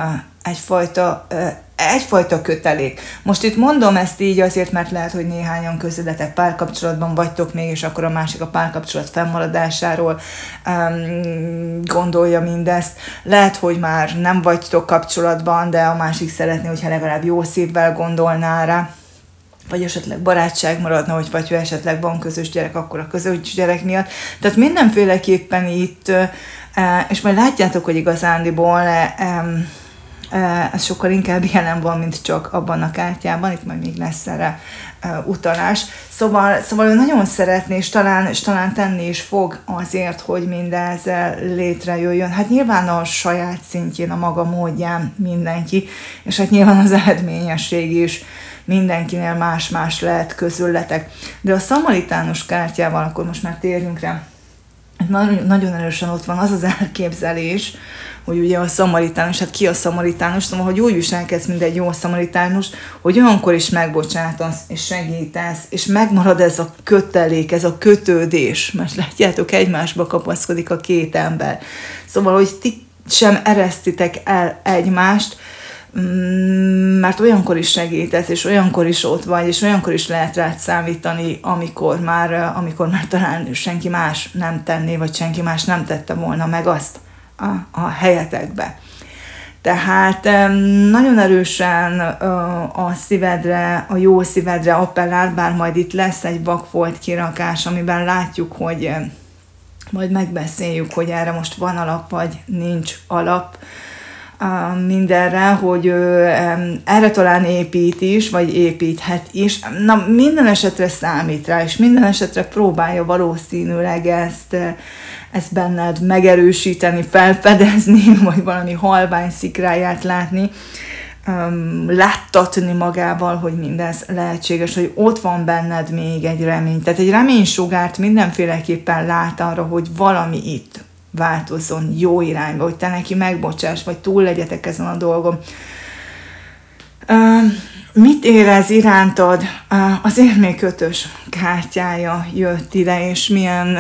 egyfajta kötelék. Most itt mondom ezt így azért, mert lehet, hogy néhányan közületek párkapcsolatban vagytok még, és akkor a másik a párkapcsolat fennmaradásáról gondolja mindezt. Lehet, hogy már nem vagytok kapcsolatban, de a másik szeretné, hogyha legalább jó szívvel gondolná rá, vagy esetleg barátság maradna, vagy esetleg van közös gyerek, akkor a közös gyerek miatt. Tehát mindenféleképpen itt, és majd látjátok, hogy igazándiból ez sokkal inkább jelen van, mint csak abban a kártyában, itt majd még lesz erre utalás. Szóval ő nagyon szeretné, és talán tenni is fog azért, hogy mindez létrejöjjön. Hát nyilván a saját szintjén, a maga módján mindenki, és hát nyilván az eredményesség is mindenkinél más-más lehet közületek. De a szamaritánus kártyával, akkor most már térjünk rá, nagyon erősen ott van az az elképzelés, hogy ugye a szamaritánus, hát ki a szamaritánus, szóval, hogy úgy viselkedsz, mint egy jó szamaritánus, hogy olyankor is megbocsátasz, és segítesz, és megmarad ez a kötelék, ez a kötődés, mert látjátok, egymásba kapaszkodik a két ember. Szóval, hogy ti sem eresztitek el egymást, mert olyankor is segítesz, és olyankor is ott vagy, és olyankor is lehet rád számítani, amikor már talán senki más nem tenné, vagy senki más nem tette volna meg azt a helyetekbe. Tehát nagyon erősen a szívedre, a jó szívedre appellál, bár majd itt lesz egy vakfolt kirakás, amiben látjuk, hogy majd megbeszéljük, hogy erre most van alap, vagy nincs alap mindenre, hogy erre talán épít is, vagy építhet is. Na, minden esetre számít rá, és minden esetre próbálja valószínűleg ezt benned megerősíteni, felfedezni, vagy valami halvány szikráját látni, láttatni magával, hogy mindez lehetséges, hogy ott van benned még egy remény. Tehát egy reménysugárt mindenféleképpen lát arra, hogy valami itt változzon jó irányba, hogy te neki megbocsáss, vagy túl legyetek ezen a dolgon. Mit érez irántad? Az érmékötös kártyája jött ide, és milyen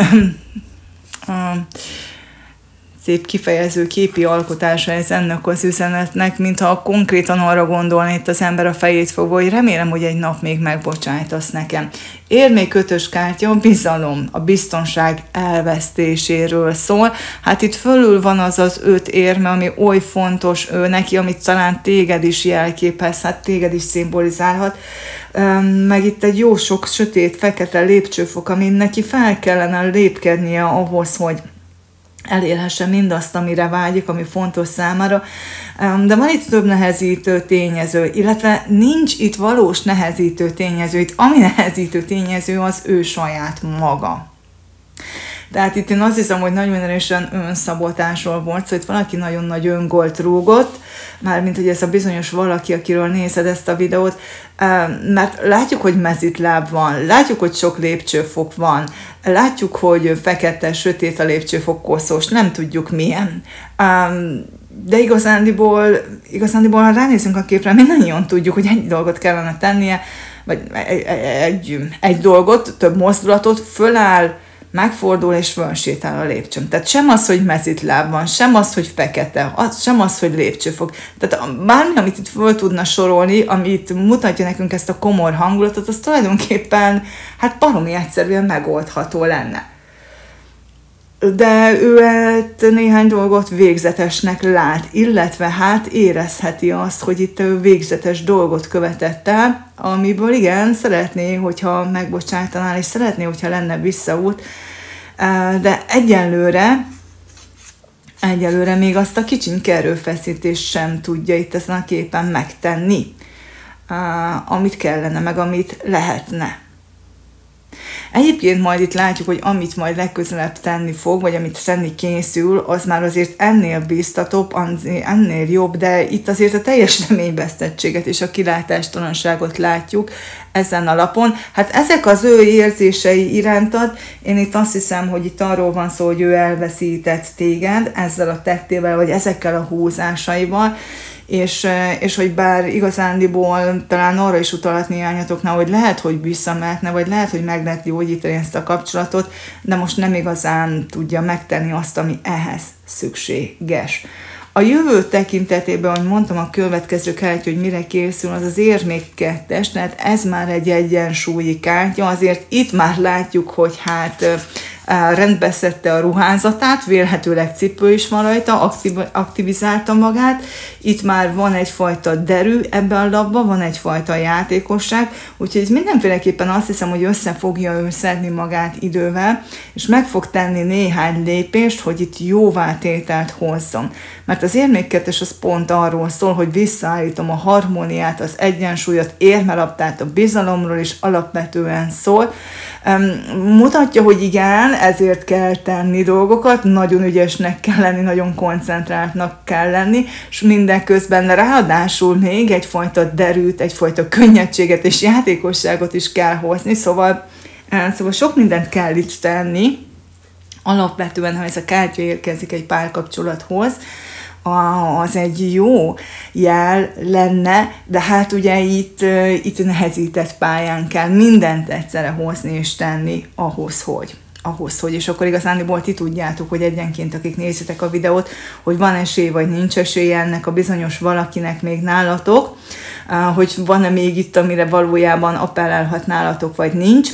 szép kifejező képi alkotása ez ennek az üzenetnek, mintha konkrétan arra gondolna itt az ember a fejét fogva, hogy remélem, hogy egy nap még megbocsájtasz nekem. Érmékötös kártya, a bizalom, a biztonság elvesztéséről szól. Hát itt fölül van az az 5 érme, ami oly fontos neki, amit talán téged is jelképez, hát téged is szimbolizálhat. Meg itt egy jó sok sötét, fekete lépcsőfok, amin neki fel kellene lépkednie ahhoz, hogy elérhesse mindazt, amire vágyik, ami fontos számára, de van itt több nehezítő tényező, illetve nincs itt valós nehezítő tényező, itt ami nehezítő tényező az ő saját maga. Tehát itt én azt hiszem, hogy nagyon erősen önszabotásról volt, szóval itt valaki nagyon nagy öngolt rúgott, mármint hogy ez a bizonyos valaki, akiről nézed ezt a videót, mert látjuk, hogy mezitláb van, látjuk, hogy sok lépcsőfok van, látjuk, hogy fekete, sötét a lépcsőfok, koszos, nem tudjuk milyen. De igazándiból, ha ránézünk a képre, mindannyian tudjuk, hogy egy dolgot kellene tennie, vagy egy dolgot, több mozdulatot, föláll, megfordul és fölsétál a lépcsőn. Tehát sem az, hogy mezitláb van, sem az, hogy fekete, sem az, hogy lépcsőfok. Tehát bármi, amit itt föl tudna sorolni, amit mutatja nekünk ezt a komor hangulatot, az tulajdonképpen hát baromi egyszerűen megoldható lenne. De ő néhány dolgot végzetesnek lát, illetve hát érezheti azt, hogy itt ő végzetes dolgot követett el, amiből igen, szeretné, hogyha megbocsájtanál, és szeretné, hogyha lenne visszaút, de egyelőre még azt a kicsinke erőfeszítést sem tudja itt ezen a képen megtenni, amit kellene, meg amit lehetne. Egyébként majd itt látjuk, hogy amit majd legközelebb tenni fog, vagy amit tenni készül, az már azért ennél biztatóbb, ennél jobb, de itt azért a teljes reményvesztettséget és a kilátástalanságot látjuk ezen a lapon. Hát ezek az ő érzései irántad, én itt azt hiszem, hogy itt arról van szó, hogy ő elveszített téged ezzel a tettével, vagy ezekkel a húzásaival, és hogy bár igazándiból talán arra is utalat néhányatoknál, hogy lehet, hogy visszamehetne, vagy lehet, hogy meg lehet gyógyítani ezt a kapcsolatot, de most nem igazán tudja megtenni azt, ami ehhez szükséges. A jövő tekintetében, ahogy mondtam, a következő kártya, hogy mire készül, az az érmék 2-es, tehát ez már egy egyensúlyi kártya, azért itt már látjuk, hogy hát rendbe szedte a ruházatát, vélhetőleg cipő is van rajta, aktivizálta magát, itt már van egyfajta derű ebben a labban, van egyfajta játékosság, úgyhogy mindenféleképpen azt hiszem, hogy össze fogja ő szedni magát idővel, és meg fog tenni néhány lépést, hogy itt jóvátételt hozzon. Mert az érmék 2-es az pont arról szól, hogy visszaállítom a harmóniát, az egyensúlyot, érmelaptát, a bizalomról is alapvetően szól. Mutatja, hogy igen, ezért kell tenni dolgokat, nagyon ügyesnek kell lenni, nagyon koncentráltnak kell lenni, és mindeközben ráadásul még egyfajta derűt, egyfajta könnyedséget és játékosságot is kell hozni, szóval sok mindent kell itt tenni. Alapvetően, ha ez a kártya érkezik egy párkapcsolathoz, az egy jó jel lenne, de hát ugye itt nehezített pályán kell mindent egyszerre hozni és tenni ahhoz, hogy, és akkor igazándiból ti tudjátok, hogy egyenként, akik nézitek a videót, hogy van esély, vagy nincs esély ennek a bizonyos valakinek még nálatok, hogy van-e még itt, amire valójában appellálhat nálatok, vagy nincs,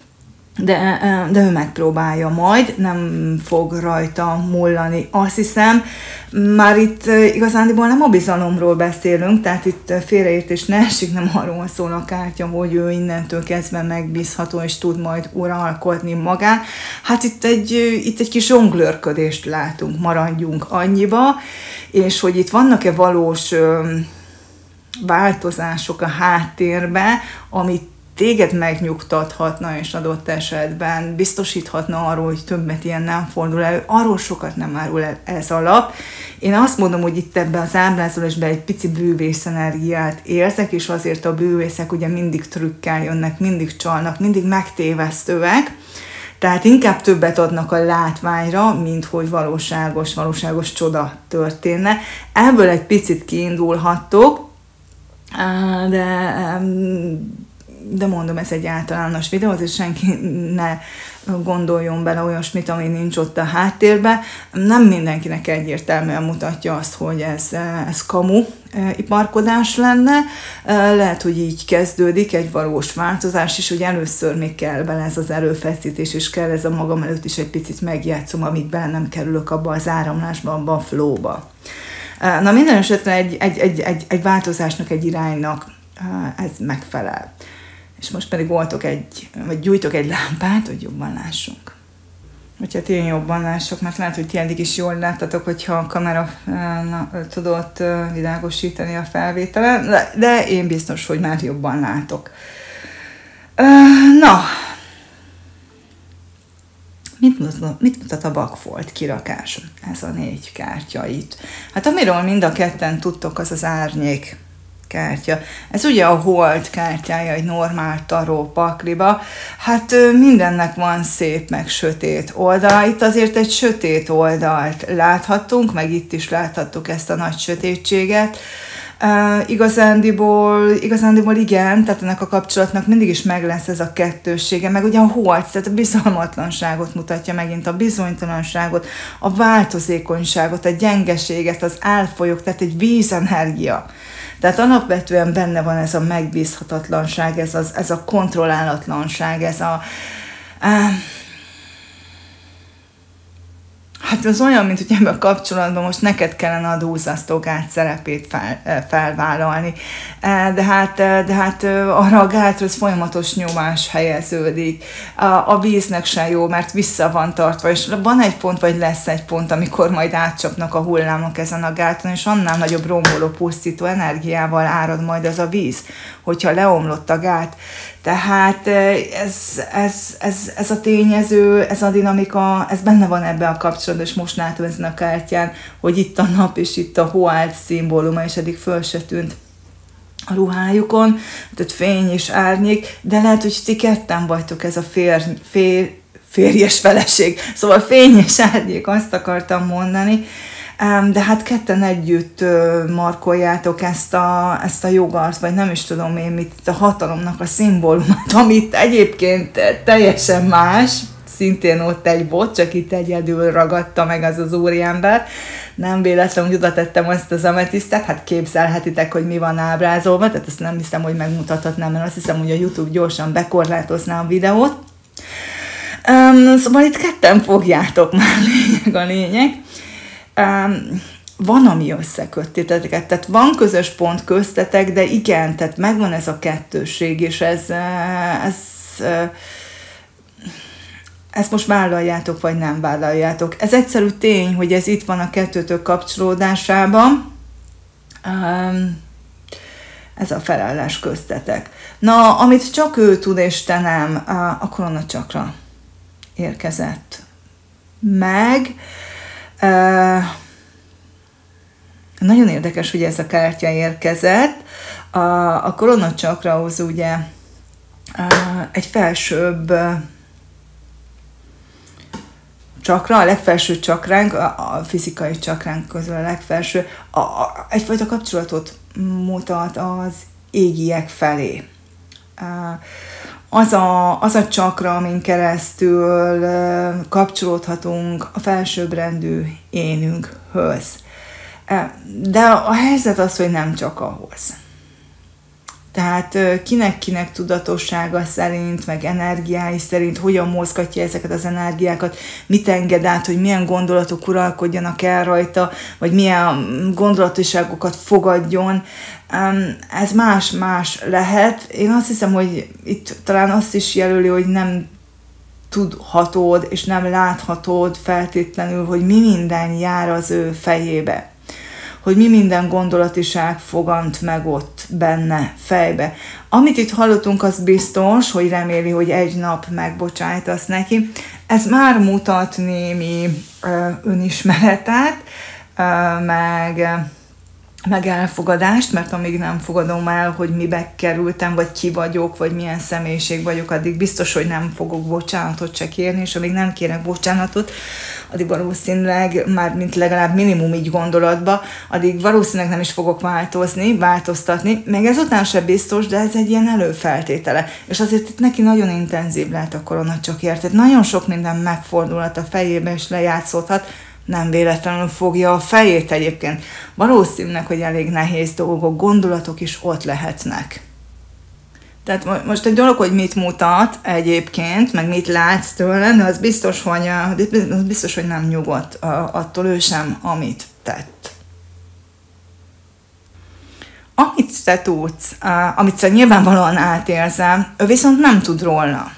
de ő megpróbálja majd, nem fog rajta múlani. Azt hiszem, már itt igazándiból nem a bizalomról beszélünk, tehát itt félreértés ne esik, nem arról szól a kártya, hogy ő innentől kezdve megbízható, és tud majd uralkodni magán. Hát itt egy kis zsonglőrködést látunk, maradjunk annyiba, és hogy itt vannak-e valós változások a háttérbe, amit téged megnyugtathatna, és adott esetben biztosíthatna arról, hogy többet ilyen nem fordul elő, arról sokat nem árul el ez a lap. Én azt mondom, hogy itt ebben az ábrázolásban egy pici bűvész energiát érzek, és azért a bűvészek ugye mindig trükkel jönnek, mindig csalnak, mindig megtévesztőek, tehát inkább többet adnak a látványra, mint hogy valóságos csoda történne. Ebből egy picit kiindulhattok, de mondom, ez egy általános videó, azért senki ne gondoljon bele olyasmit, ami nincs ott a háttérben. Nem mindenkinek egyértelműen mutatja azt, hogy ez kamu iparkodás lenne. Lehet, hogy így kezdődik egy valós változás is, hogy először még kell bele ez az erőfeszítés, és kell ez a magam előtt is egy picit megjátszom, amíg bele nem kerülök abba az áramlásba, abba a flowba. Na minden esetre egy változásnak, egy iránynak ez megfelel. És most pedig gyújtok egy lámpát, hogy jobban lássunk. Hogyha én jobban lássok, mert lehet, hogy ti eddig is jól láttatok, hogyha a kamera tudott világosítani a felvételen, de én biztos, hogy már jobban látok. Na, mit mutat a bakfolt kirakás? Ez a 4 kártya itt. Hát amiről mind a ketten tudtok, az az árnyék kártya. Ez ugye a hold kártyája egy normál taró pakliba. Hát mindennek van szép meg sötét oldal. Itt azért egy sötét oldalt láthattunk, meg itt is láthattuk ezt a nagy sötétséget. Igazándiból igen, tehát ennek a kapcsolatnak mindig is meg lesz ez a kettőssége, meg ugye a hold, tehát a bizalmatlanságot mutatja megint, a bizonytalanságot, a változékonyságot, a gyengeséget, az elfolyók, tehát egy vízenergia. Tehát alapvetően benne van ez a megbízhatatlanság, ez a kontrollálatlanság, ez a... Hát az olyan, mint hogy ebben a kapcsolatban most neked kellene a dúzasztó-gát szerepét felvállalni. De hát arra a gátra folyamatos nyomás helyeződik. A víznek se jó, mert vissza van tartva, és van egy pont, vagy lesz egy pont, amikor majd átcsapnak a hullámok ezen a gáton, és annál nagyobb romboló, pusztító energiával árad majd az a víz, hogyha leomlott a gát. Tehát ez a tényező, ez a dinamika, ez benne van ebben a kapcsolatban, és most látom ezen a kártyán, hogy itt a nap és itt a hó állt szimbóluma, és eddig föl se tűnt a ruhájukon, tehát fény és árnyék, de lehet, hogy ti ketten vagytok ez a férjes feleség. Szóval fény és árnyék, azt akartam mondani, de hát ketten együtt markoljátok ezt a jogart, vagy nem is tudom én mit, a hatalomnak a szimbólumát, amit egyébként teljesen más, szintén ott egy bot, csak itt egyedül ragadta meg az úriember. Nem véletlenül oda tettem azt az ametisztet, hát képzelhetitek, hogy mi van ábrázolva, tehát ezt nem hiszem, hogy megmutathatnám, mert azt hiszem, hogy a YouTube gyorsan bekorlátozná a videót. Szóval itt ketten fogjátok már, a lényeg. Van, ami összeköt titeket, tehát van közös pont köztetek, de igen, tehát megvan ez a kettősség, és ezt most vállaljátok, vagy nem vállaljátok. Ez egyszerű tény, hogy ez itt van a kettőtök kapcsolódásában, ez a felállás köztetek. Na, amit csak ő tud, és te nem, a koronacsakra érkezett meg. Nagyon érdekes, hogy ez a kártya érkezett. A koronacsakrahoz ugye egy felsőbb csakra, a legfelső csakránk, a fizikai csakránk közül a legfelső, egyfajta kapcsolatot mutat az égiek felé. Az a csakra, amin keresztül kapcsolódhatunk a felsőbbrendű énünkhöz. De a helyzet az, hogy nem csak ahhoz. Tehát kinek-kinek tudatossága szerint, meg energiái szerint, hogyan mozgatja ezeket az energiákat, mit enged át, hogy milyen gondolatok uralkodjanak el rajta, vagy milyen gondolatiságokat fogadjon. Ez más-más lehet. Én azt hiszem, hogy itt talán azt is jelöli, hogy nem tudhatod, és nem láthatod feltétlenül, hogy mi minden jár az ő fejébe. Hogy mi minden gondolatiság fogant meg ott benne, fejbe. Amit itt hallottunk, az biztos, hogy reméli, hogy egy nap megbocsájtasz neki. Ez már mutat némi önismeretet, meg elfogadást, mert amíg nem fogadom el, hogy mibe kerültem, vagy ki vagyok, vagy milyen személyiség vagyok, addig biztos, hogy nem fogok bocsánatot se kérni, és amíg nem kérek bocsánatot, addig valószínűleg, már mint legalább minimum így gondolatba, addig valószínűleg nem is fogok változtatni. Még ezután sem biztos, de ez egy ilyen előfeltétele. És azért itt neki nagyon intenzív lehet a koronacsakért. Tehát nagyon sok minden megfordulhat a fejébe, és lejátszódhat. Nem véletlenül fogja a fejét egyébként. Valószínűleg, hogy elég nehéz dolgok, gondolatok is ott lehetnek. Tehát most egy dolog, hogy mit mutat egyébként, meg mit látsz tőle, de az biztos, hogy nem nyugodt attól ő sem, amit tett. Amit te tudsz, amit te nyilvánvalóan átérzel, ő viszont nem tud róla.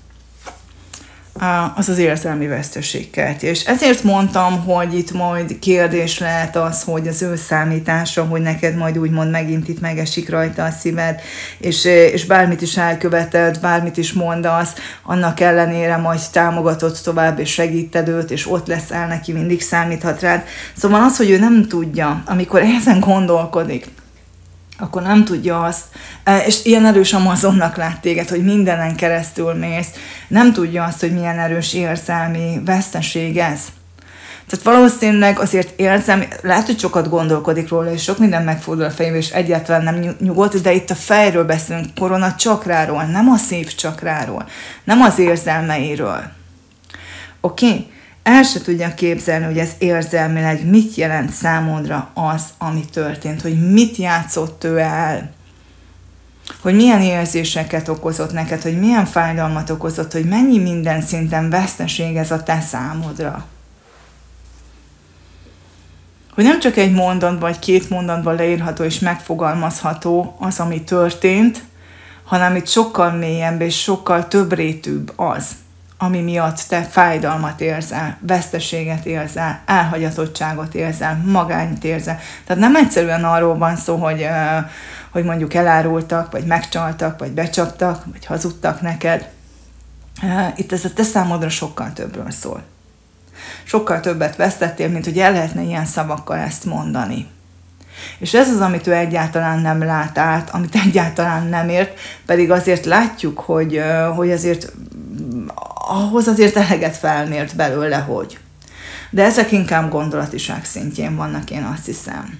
Az az érzelmi veszteségkártya. És ezért mondtam, hogy itt majd kérdés lehet az, hogy az ő számítása, hogy neked majd úgymond megint itt megesik rajta a szíved, és bármit is elköveted, bármit is mondasz, annak ellenére majd támogatod tovább, és segíted őt, és ott leszel neki, mindig számíthat rád. Szóval az, hogy ő nem tudja, amikor ezen gondolkodik, akkor nem tudja azt, és ilyen erős Amazonnak lát téged, hogy mindenen keresztül mész, nem tudja azt, hogy milyen erős érzelmi veszteség ez. Tehát valószínűleg azért érzelmi, lehet, hogy sokat gondolkodik róla, és sok minden megfordul a fejébe, és egyáltalán nem nyugodt, de itt a fejről beszélünk, koronacsakráról, nem a szívcsakráról, nem az érzelmeiről. Oké? El se tudja képzelni, hogy ez érzelmileg mit jelent számodra az, ami történt, hogy mit játszott ő el, hogy milyen érzéseket okozott neked, hogy milyen fájdalmat okozott, hogy mennyi minden szinten veszteség ez a te számodra. Hogy nem csak egy mondatban vagy két mondatban leírható és megfogalmazható az, ami történt, hanem itt sokkal mélyebb és sokkal több rétűbb az, ami miatt te fájdalmat érzel, veszteséget érzel, elhagyatottságot érzel, magányt érzel. Tehát nem egyszerűen arról van szó, hogy mondjuk elárultak, vagy megcsaltak, vagy becsaptak, vagy hazudtak neked. Itt ez a te számodra sokkal többről szól. Sokkal többet vesztettél, mint hogy el lehetne ilyen szavakkal ezt mondani. És ez az, amit ő egyáltalán nem lát át, amit egyáltalán nem ért, pedig azért látjuk, hogy azért ahhoz azért eleget felmért belőle, hogy. De ezek inkább gondolatiság szintjén vannak, én azt hiszem.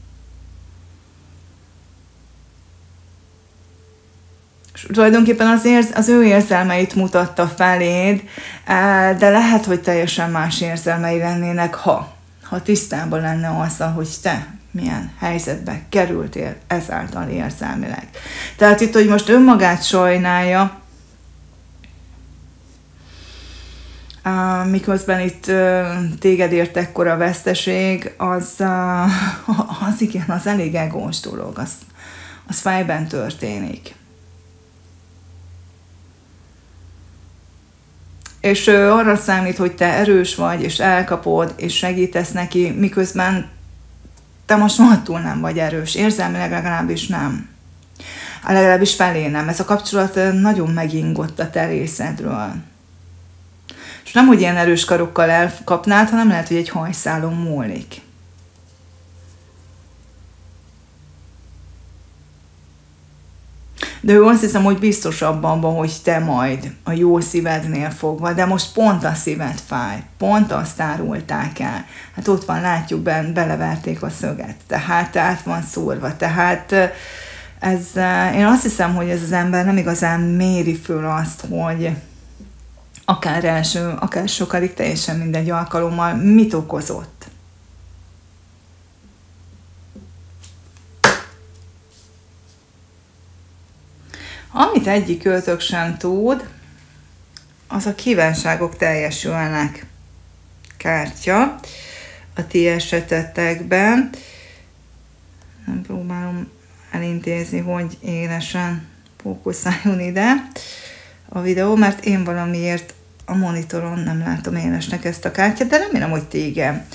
És tulajdonképpen az ő érzelmeit mutatta feléd, de lehet, hogy teljesen más érzelmei lennének, ha tisztában lenne azzal, hogy te milyen helyzetbe kerültél ezáltal érzelmileg. Tehát itt, hogy most önmagát sajnálja, miközben itt téged ért ekkora veszteség, az igen, az elég egós dolog, az fejben történik. És arra számít, hogy te erős vagy, és elkapod, és segítesz neki, miközben te most rohadtul nem vagy erős, érzelmileg legalábbis nem. Legalábbis felé nem. Ez a kapcsolat nagyon megingott a te részedről. És nem, hogy ilyen erős karokkal elkapnád, hanem lehet, hogy egy hajszálon múlik. De ő azt hiszem, hogy biztos abban van, hogy te majd a jó szívednél fogva, de most pont a szíved fáj, pont azt árulták el. Hát ott van, látjuk, beleverték a szöget, tehát át van szúrva, tehát én azt hiszem, hogy ez az ember nem igazán méri föl azt, hogy akár első, akár sokadik, teljesen mindegy alkalommal mit okozott. Amit egyik költök sem tud, az a kívánságok teljesülnek kártya a ti esetetekben. Nem próbálom elintézni, hogy élesen fókuszáljon ide a videó, mert én valamiért a monitoron nem látom élesnek ezt a kártyát, de remélem, hogy téged.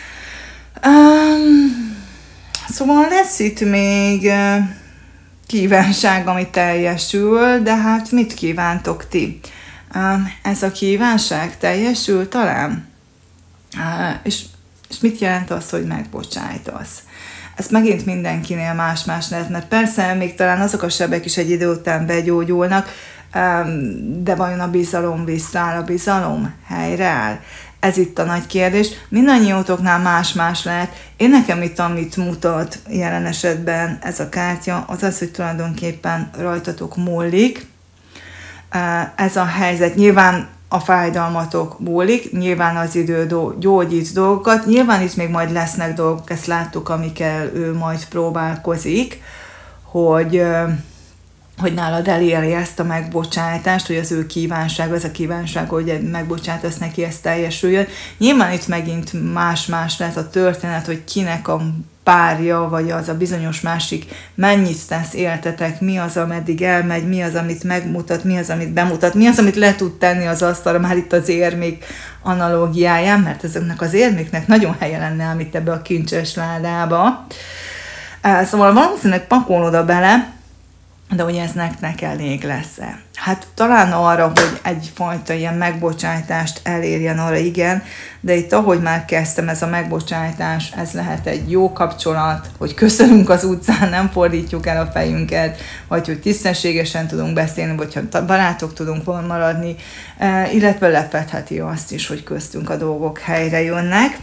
Szóval lesz itt még kívánság, ami teljesül, de hát mit kívántok ti? Ez a kívánság teljesül talán? És mit jelent az, hogy megbocsájtasz? Ez megint mindenkinél más-más lehet, mert persze még talán azok a sebek is egy idő után begyógyulnak, de vajon a bizalom visszaáll, a bizalom helyreáll? Ez itt a nagy kérdés. Mindannyiótoknál más-más lehet. Én nekem itt, amit mutat jelen esetben ez a kártya, az az, hogy tulajdonképpen rajtatok múlik. Ez a helyzet nyilván a fájdalmatok múlik, nyilván az idő gyógyít dolgokat, nyilván itt még majd lesznek dolgok, ezt láttuk, amikkel ő majd próbálkozik, hogy nálad eléri ezt a megbocsátást, hogy az ő kívánság, az a kívánság, hogy megbocsátasz neki, ez teljesüljön. Nyilván itt megint más-más lehet a történet, hogy kinek a párja, vagy az a bizonyos másik mennyit tesz értetek, mi az, ameddig elmegy, mi az, amit megmutat, mi az, amit bemutat, mi az, amit le tud tenni az asztalra, már itt az érmék analógiáján, mert ezeknek az érméknek nagyon helye lenne ám itt ebbe a kincses ládába. Szóval valószínűleg pakol oda bele, de hogy ez nektek elég lesz-e? Hát talán arra, hogy egyfajta ilyen megbocsájtást elérjen, arra igen, de itt ahogy már kezdtem, ez a megbocsájtás, ez lehet egy jó kapcsolat, hogy köszönünk az utcán, nem fordítjuk el a fejünket, vagy hogy tisztességesen tudunk beszélni, vagy ha barátok tudunk maradni, illetve lefedheti azt is, hogy köztünk a dolgok helyre jönnek,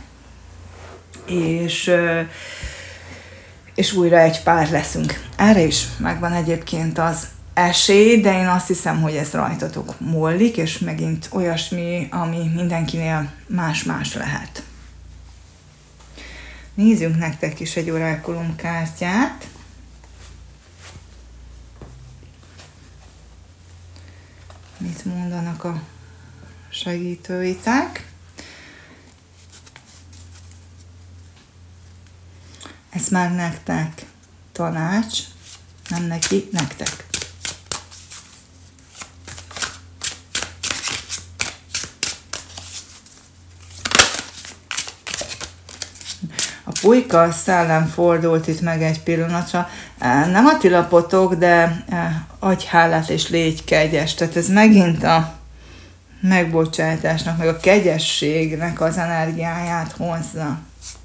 és újra egy pár leszünk. Erre is megvan egyébként az esély, de én azt hiszem, hogy ez rajtatok múlik, és megint olyasmi, ami mindenkinél más-más lehet. Nézzünk nektek is egy orákulum kártyát. Mit mondanak a segítőitek? Ez már nektek tanács, nem neki, nektek. Pulyka szellem fordult itt meg egy pillanatra. Nem a ti lapotok, de adj hálát és légy kegyes. Tehát ez megint a megbocsátásnak, meg a kegyességnek az energiáját hozza.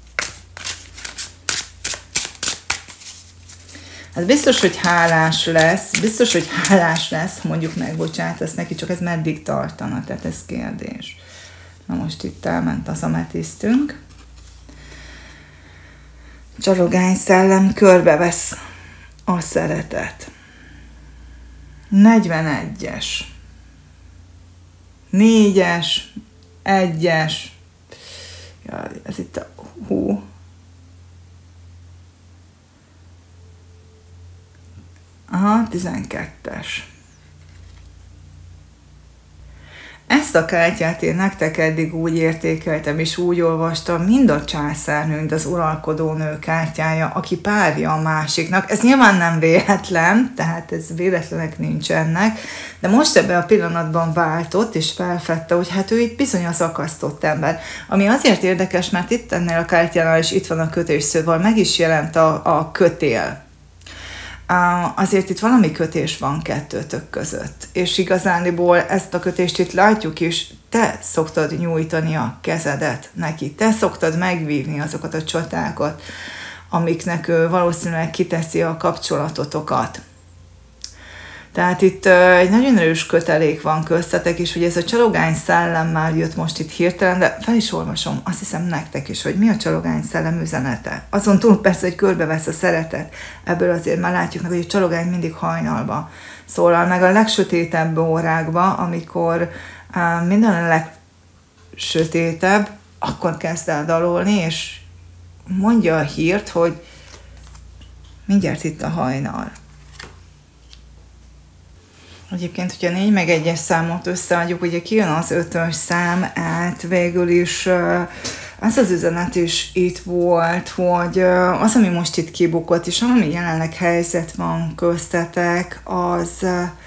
Hát biztos, hogy hálás lesz, mondjuk megbocsátasz neki, csak ez meddig tartana, tehát ez kérdés. Na most itt elment az ametisztünk. Csalogány szellem körbevesz a szeretet. 41-es. 4-es. 1-es. Jaj, ez itt a hú. Aha, 12-es. Ezt a kártyát én nektek eddig úgy értékeltem, és úgy olvastam, mind a császárnő, mind az uralkodónő kártyája, aki párja a másiknak. Ez nyilván nem véletlen, tehát ez véletlenek nincsenek, de most ebben a pillanatban váltott, és felfedte, hogy hát ő itt bizony az akasztott ember. Ami azért érdekes, mert itt ennél a kártyánál is itt van a kötés, szóval meg is jelent a kötél. Azért itt valami kötés van kettőtök között, és igazániból ezt a kötést itt látjuk is, te szoktad nyújtani a kezedet neki, te szoktad megvívni azokat a csatákat, amiknek ő valószínűleg kiteszi a kapcsolatotokat. Tehát itt egy nagyon erős kötelék van köztetek, és hogy ez a csalogány szellem már jött most itt hirtelen, de fel is olvasom, azt hiszem nektek is, hogy mi a csalogány szellem üzenete. Azon túl persze, hogy körbevesz a szeretet, ebből azért már látjuk meg, hogy a csalogány mindig hajnalba szólal meg a legsötétebb órákba, amikor minden a legsötétebb, akkor kezd el dalolni, és mondja a hírt, hogy mindjárt itt a hajnal. Egyébként, hogyha 4 meg 1-es számot összeadjuk, ugye kijön az 5-ös szám, hát végül is az az üzenet is itt volt, hogy az, ami most itt kibukott, és ami jelenleg helyzet van köztetek, az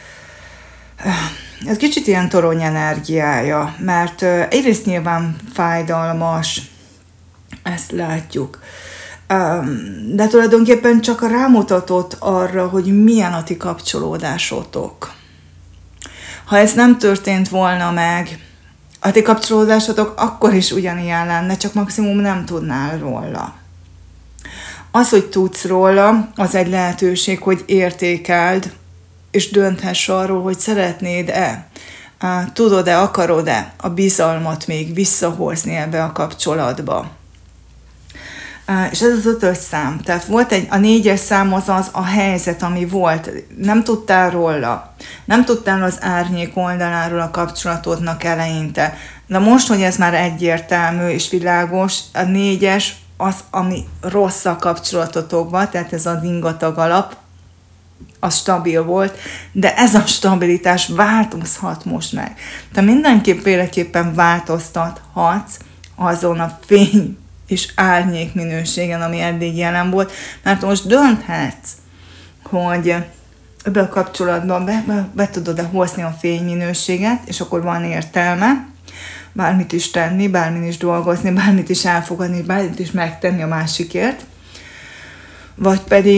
ez kicsit ilyen torony energiája, mert egyrészt nyilván fájdalmas, ezt látjuk, de tulajdonképpen csak rámutatott arra, hogy milyen a ti kapcsolódásotok. Ha ez nem történt volna meg, a ti kapcsolódásotok akkor is ugyanilyen lenne, csak maximum nem tudnál róla. Az, hogy tudsz róla, az egy lehetőség, hogy értékeld, és dönthess arról, hogy szeretnéd-e, tudod-e, akarod-e a bizalmat még visszahozni ebbe a kapcsolatba. És ez az 5-ös szám. Tehát volt a 4-es szám az a helyzet, ami volt. Nem tudtál róla. Nem tudtál az árnyék oldaláról a kapcsolatodnak eleinte. De most, hogy ez már egyértelmű és világos, a 4-es az, ami rossz a kapcsolatotokban, tehát ez a dingatag alap, az stabil volt, de ez a stabilitás változhat most meg. Te mindenképpen változtathatsz azon a fény és árnyék minőségen, ami eddig jelen volt, mert most dönthetsz, hogy ebbe a kapcsolatban be tudod-e hozni a fényminőséget, és akkor van értelme bármit is tenni, bármit is dolgozni, bármit is elfogadni, bármit is megtenni a másikért, vagy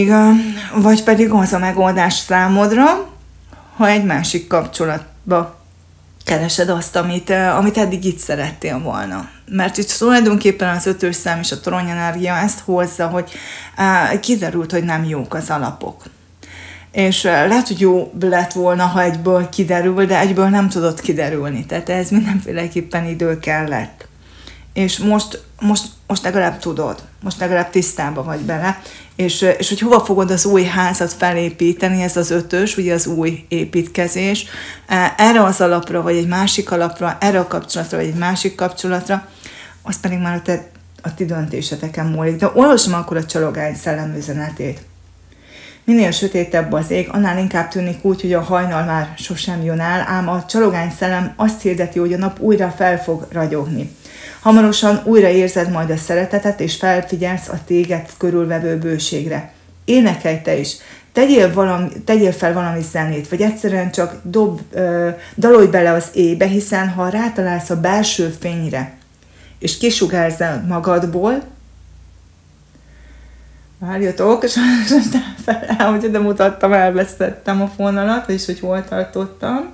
pedig az a megoldás számodra, ha egy másik kapcsolatba keresed azt, amit eddig itt szerettél volna. Mert itt tulajdonképpen az 5-ös szám és a toronyenergia ezt hozza, hogy kiderült, hogy nem jók az alapok. És lehet, hogy jó lett volna, ha egyből kiderül, de egyből nem tudott kiderülni. Tehát ez mindenféleképpen idő kellett. És most legalább tudod, most legalább tisztában vagy bele, és hogy hova fogod az új házat felépíteni, ez az 5-ös, ugye az új építkezés, erre az alapra, vagy egy másik alapra, erre a kapcsolatra, vagy egy másik kapcsolatra, az pedig már a ti döntéseteken múlik. De olvasom akkor a csalogány szellem üzenetét. Minél sötétebb az ég, annál inkább tűnik úgy, hogy a hajnal már sosem jön el, ám a csalogány szellem azt hirdeti, hogy a nap újra fel fog ragyogni. Hamarosan újra érzed majd a szeretetet, és felfigyelsz a téged körülvevő bőségre. Énekelj te is, tegyél fel valami zenét, vagy egyszerűen csak dalolj bele az éjbe, hiszen ha rátalálsz a belső fényre, és kisugárzod magadból, Várjatok, és ahogy de mutattam, elvesztettem a fonalat, és hogy hol tartottam.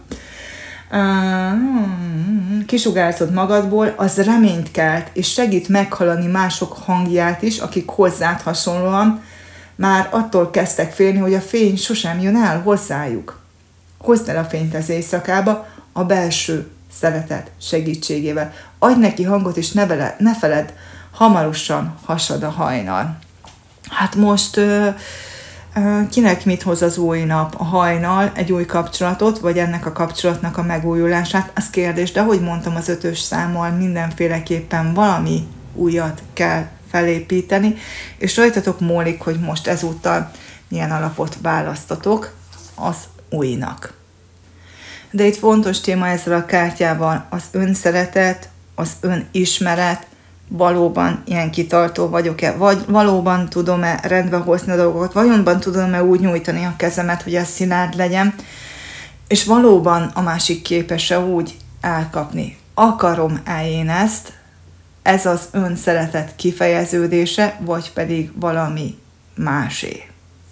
Kisugárzod magadból, az reményt kelt, és segít meghalani mások hangját is, akik hozzád hasonlóan már attól kezdtek félni, hogy a fény sosem jön el hozzájuk. Hozd el a fényt az éjszakába a belső szeretet segítségével. Adj neki hangot, és ne feledd, hamarosan hasad a hajnal. Hát most kinek mit hoz az új nap, a hajnal, egy új kapcsolatot, vagy ennek a kapcsolatnak a megújulását, az kérdés, de ahogy mondtam, az 5-ös számmal mindenféleképpen valami újat kell felépíteni, és rajtatok múlik, hogy most ezúttal milyen alapot választatok az újnak. De itt fontos téma ezzel a kártyával az önszeretet, az önismeret, valóban ilyen kitartó vagyok-e, vagy valóban tudom-e rendbe hozni a dolgokat, valóban tudom-e úgy nyújtani a kezemet, hogy ez szilárd legyen, és valóban a másik képes-e úgy elkapni. Akarom-e én ezt, ez az önszeretet kifejeződése, vagy pedig valami másé.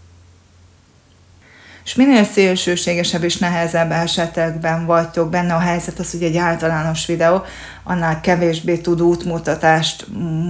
És minél szélsőségesebb és nehezebb esetekben vagytok, benne a helyzet az, hogy egy általános videó, annál kevésbé tud útmutatást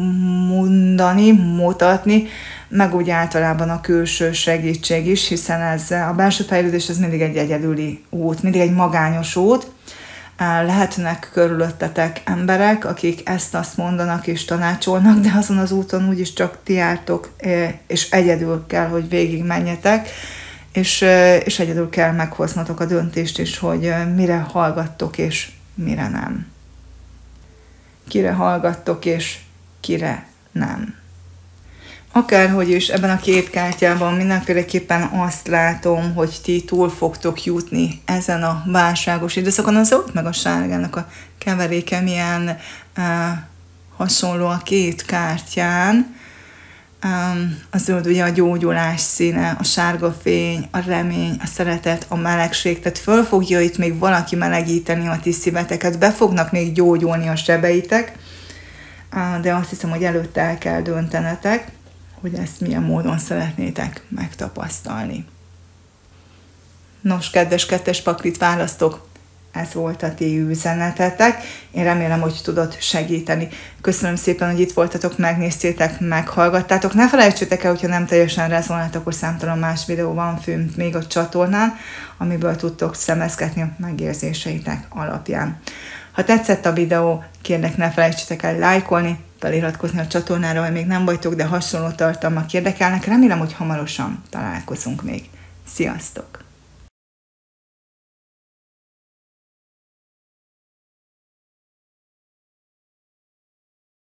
mutatni, meg úgy általában a külső segítség is, hiszen ez a belső fejlődés ez mindig egy egyedüli út, mindig egy magányos út. Lehetnek körülöttetek emberek, akik ezt-azt mondanak és tanácsolnak, de azon az úton úgyis csak ti jártok, és egyedül kell, hogy végigmenjetek, és egyedül kell meghoznatok a döntést is, hogy mire hallgattok és mire nem. Kire hallgattok és kire nem. Akárhogy is ebben a két kártyában mindenféleképpen azt látom, hogy ti túl fogtok jutni ezen a válságos időszakon. Az ott meg a sárgának a keveréke milyen hasonló a két kártyán. A zöld ugye a gyógyulás színe, a sárga fény, a remény, a szeretet, a melegség, tehát föl fogja itt még valaki melegíteni a ti szíveteket, be fognak még gyógyulni a sebeitek, de azt hiszem, hogy előtte el kell döntenetek, hogy ezt milyen módon szeretnétek megtapasztalni. Nos, kedves kettes paklit választok, ez volt a ti üzenetetek. Én remélem, hogy tudod segíteni. Köszönöm szépen, hogy itt voltatok, megnéztétek, meghallgattátok. Ne felejtsétek el, hogyha nem teljesen rezonált, akkor számtalan más videó van fönt még a csatornán, amiből tudtok szemezgetni a megérzéseitek alapján. Ha tetszett a videó, kérlek, ne felejtsétek el lájkolni, feliratkozni a csatornára, ha még nem vagytok, de hasonló tartalmak érdekelnek. Remélem, hogy hamarosan találkozunk még. Sziasztok!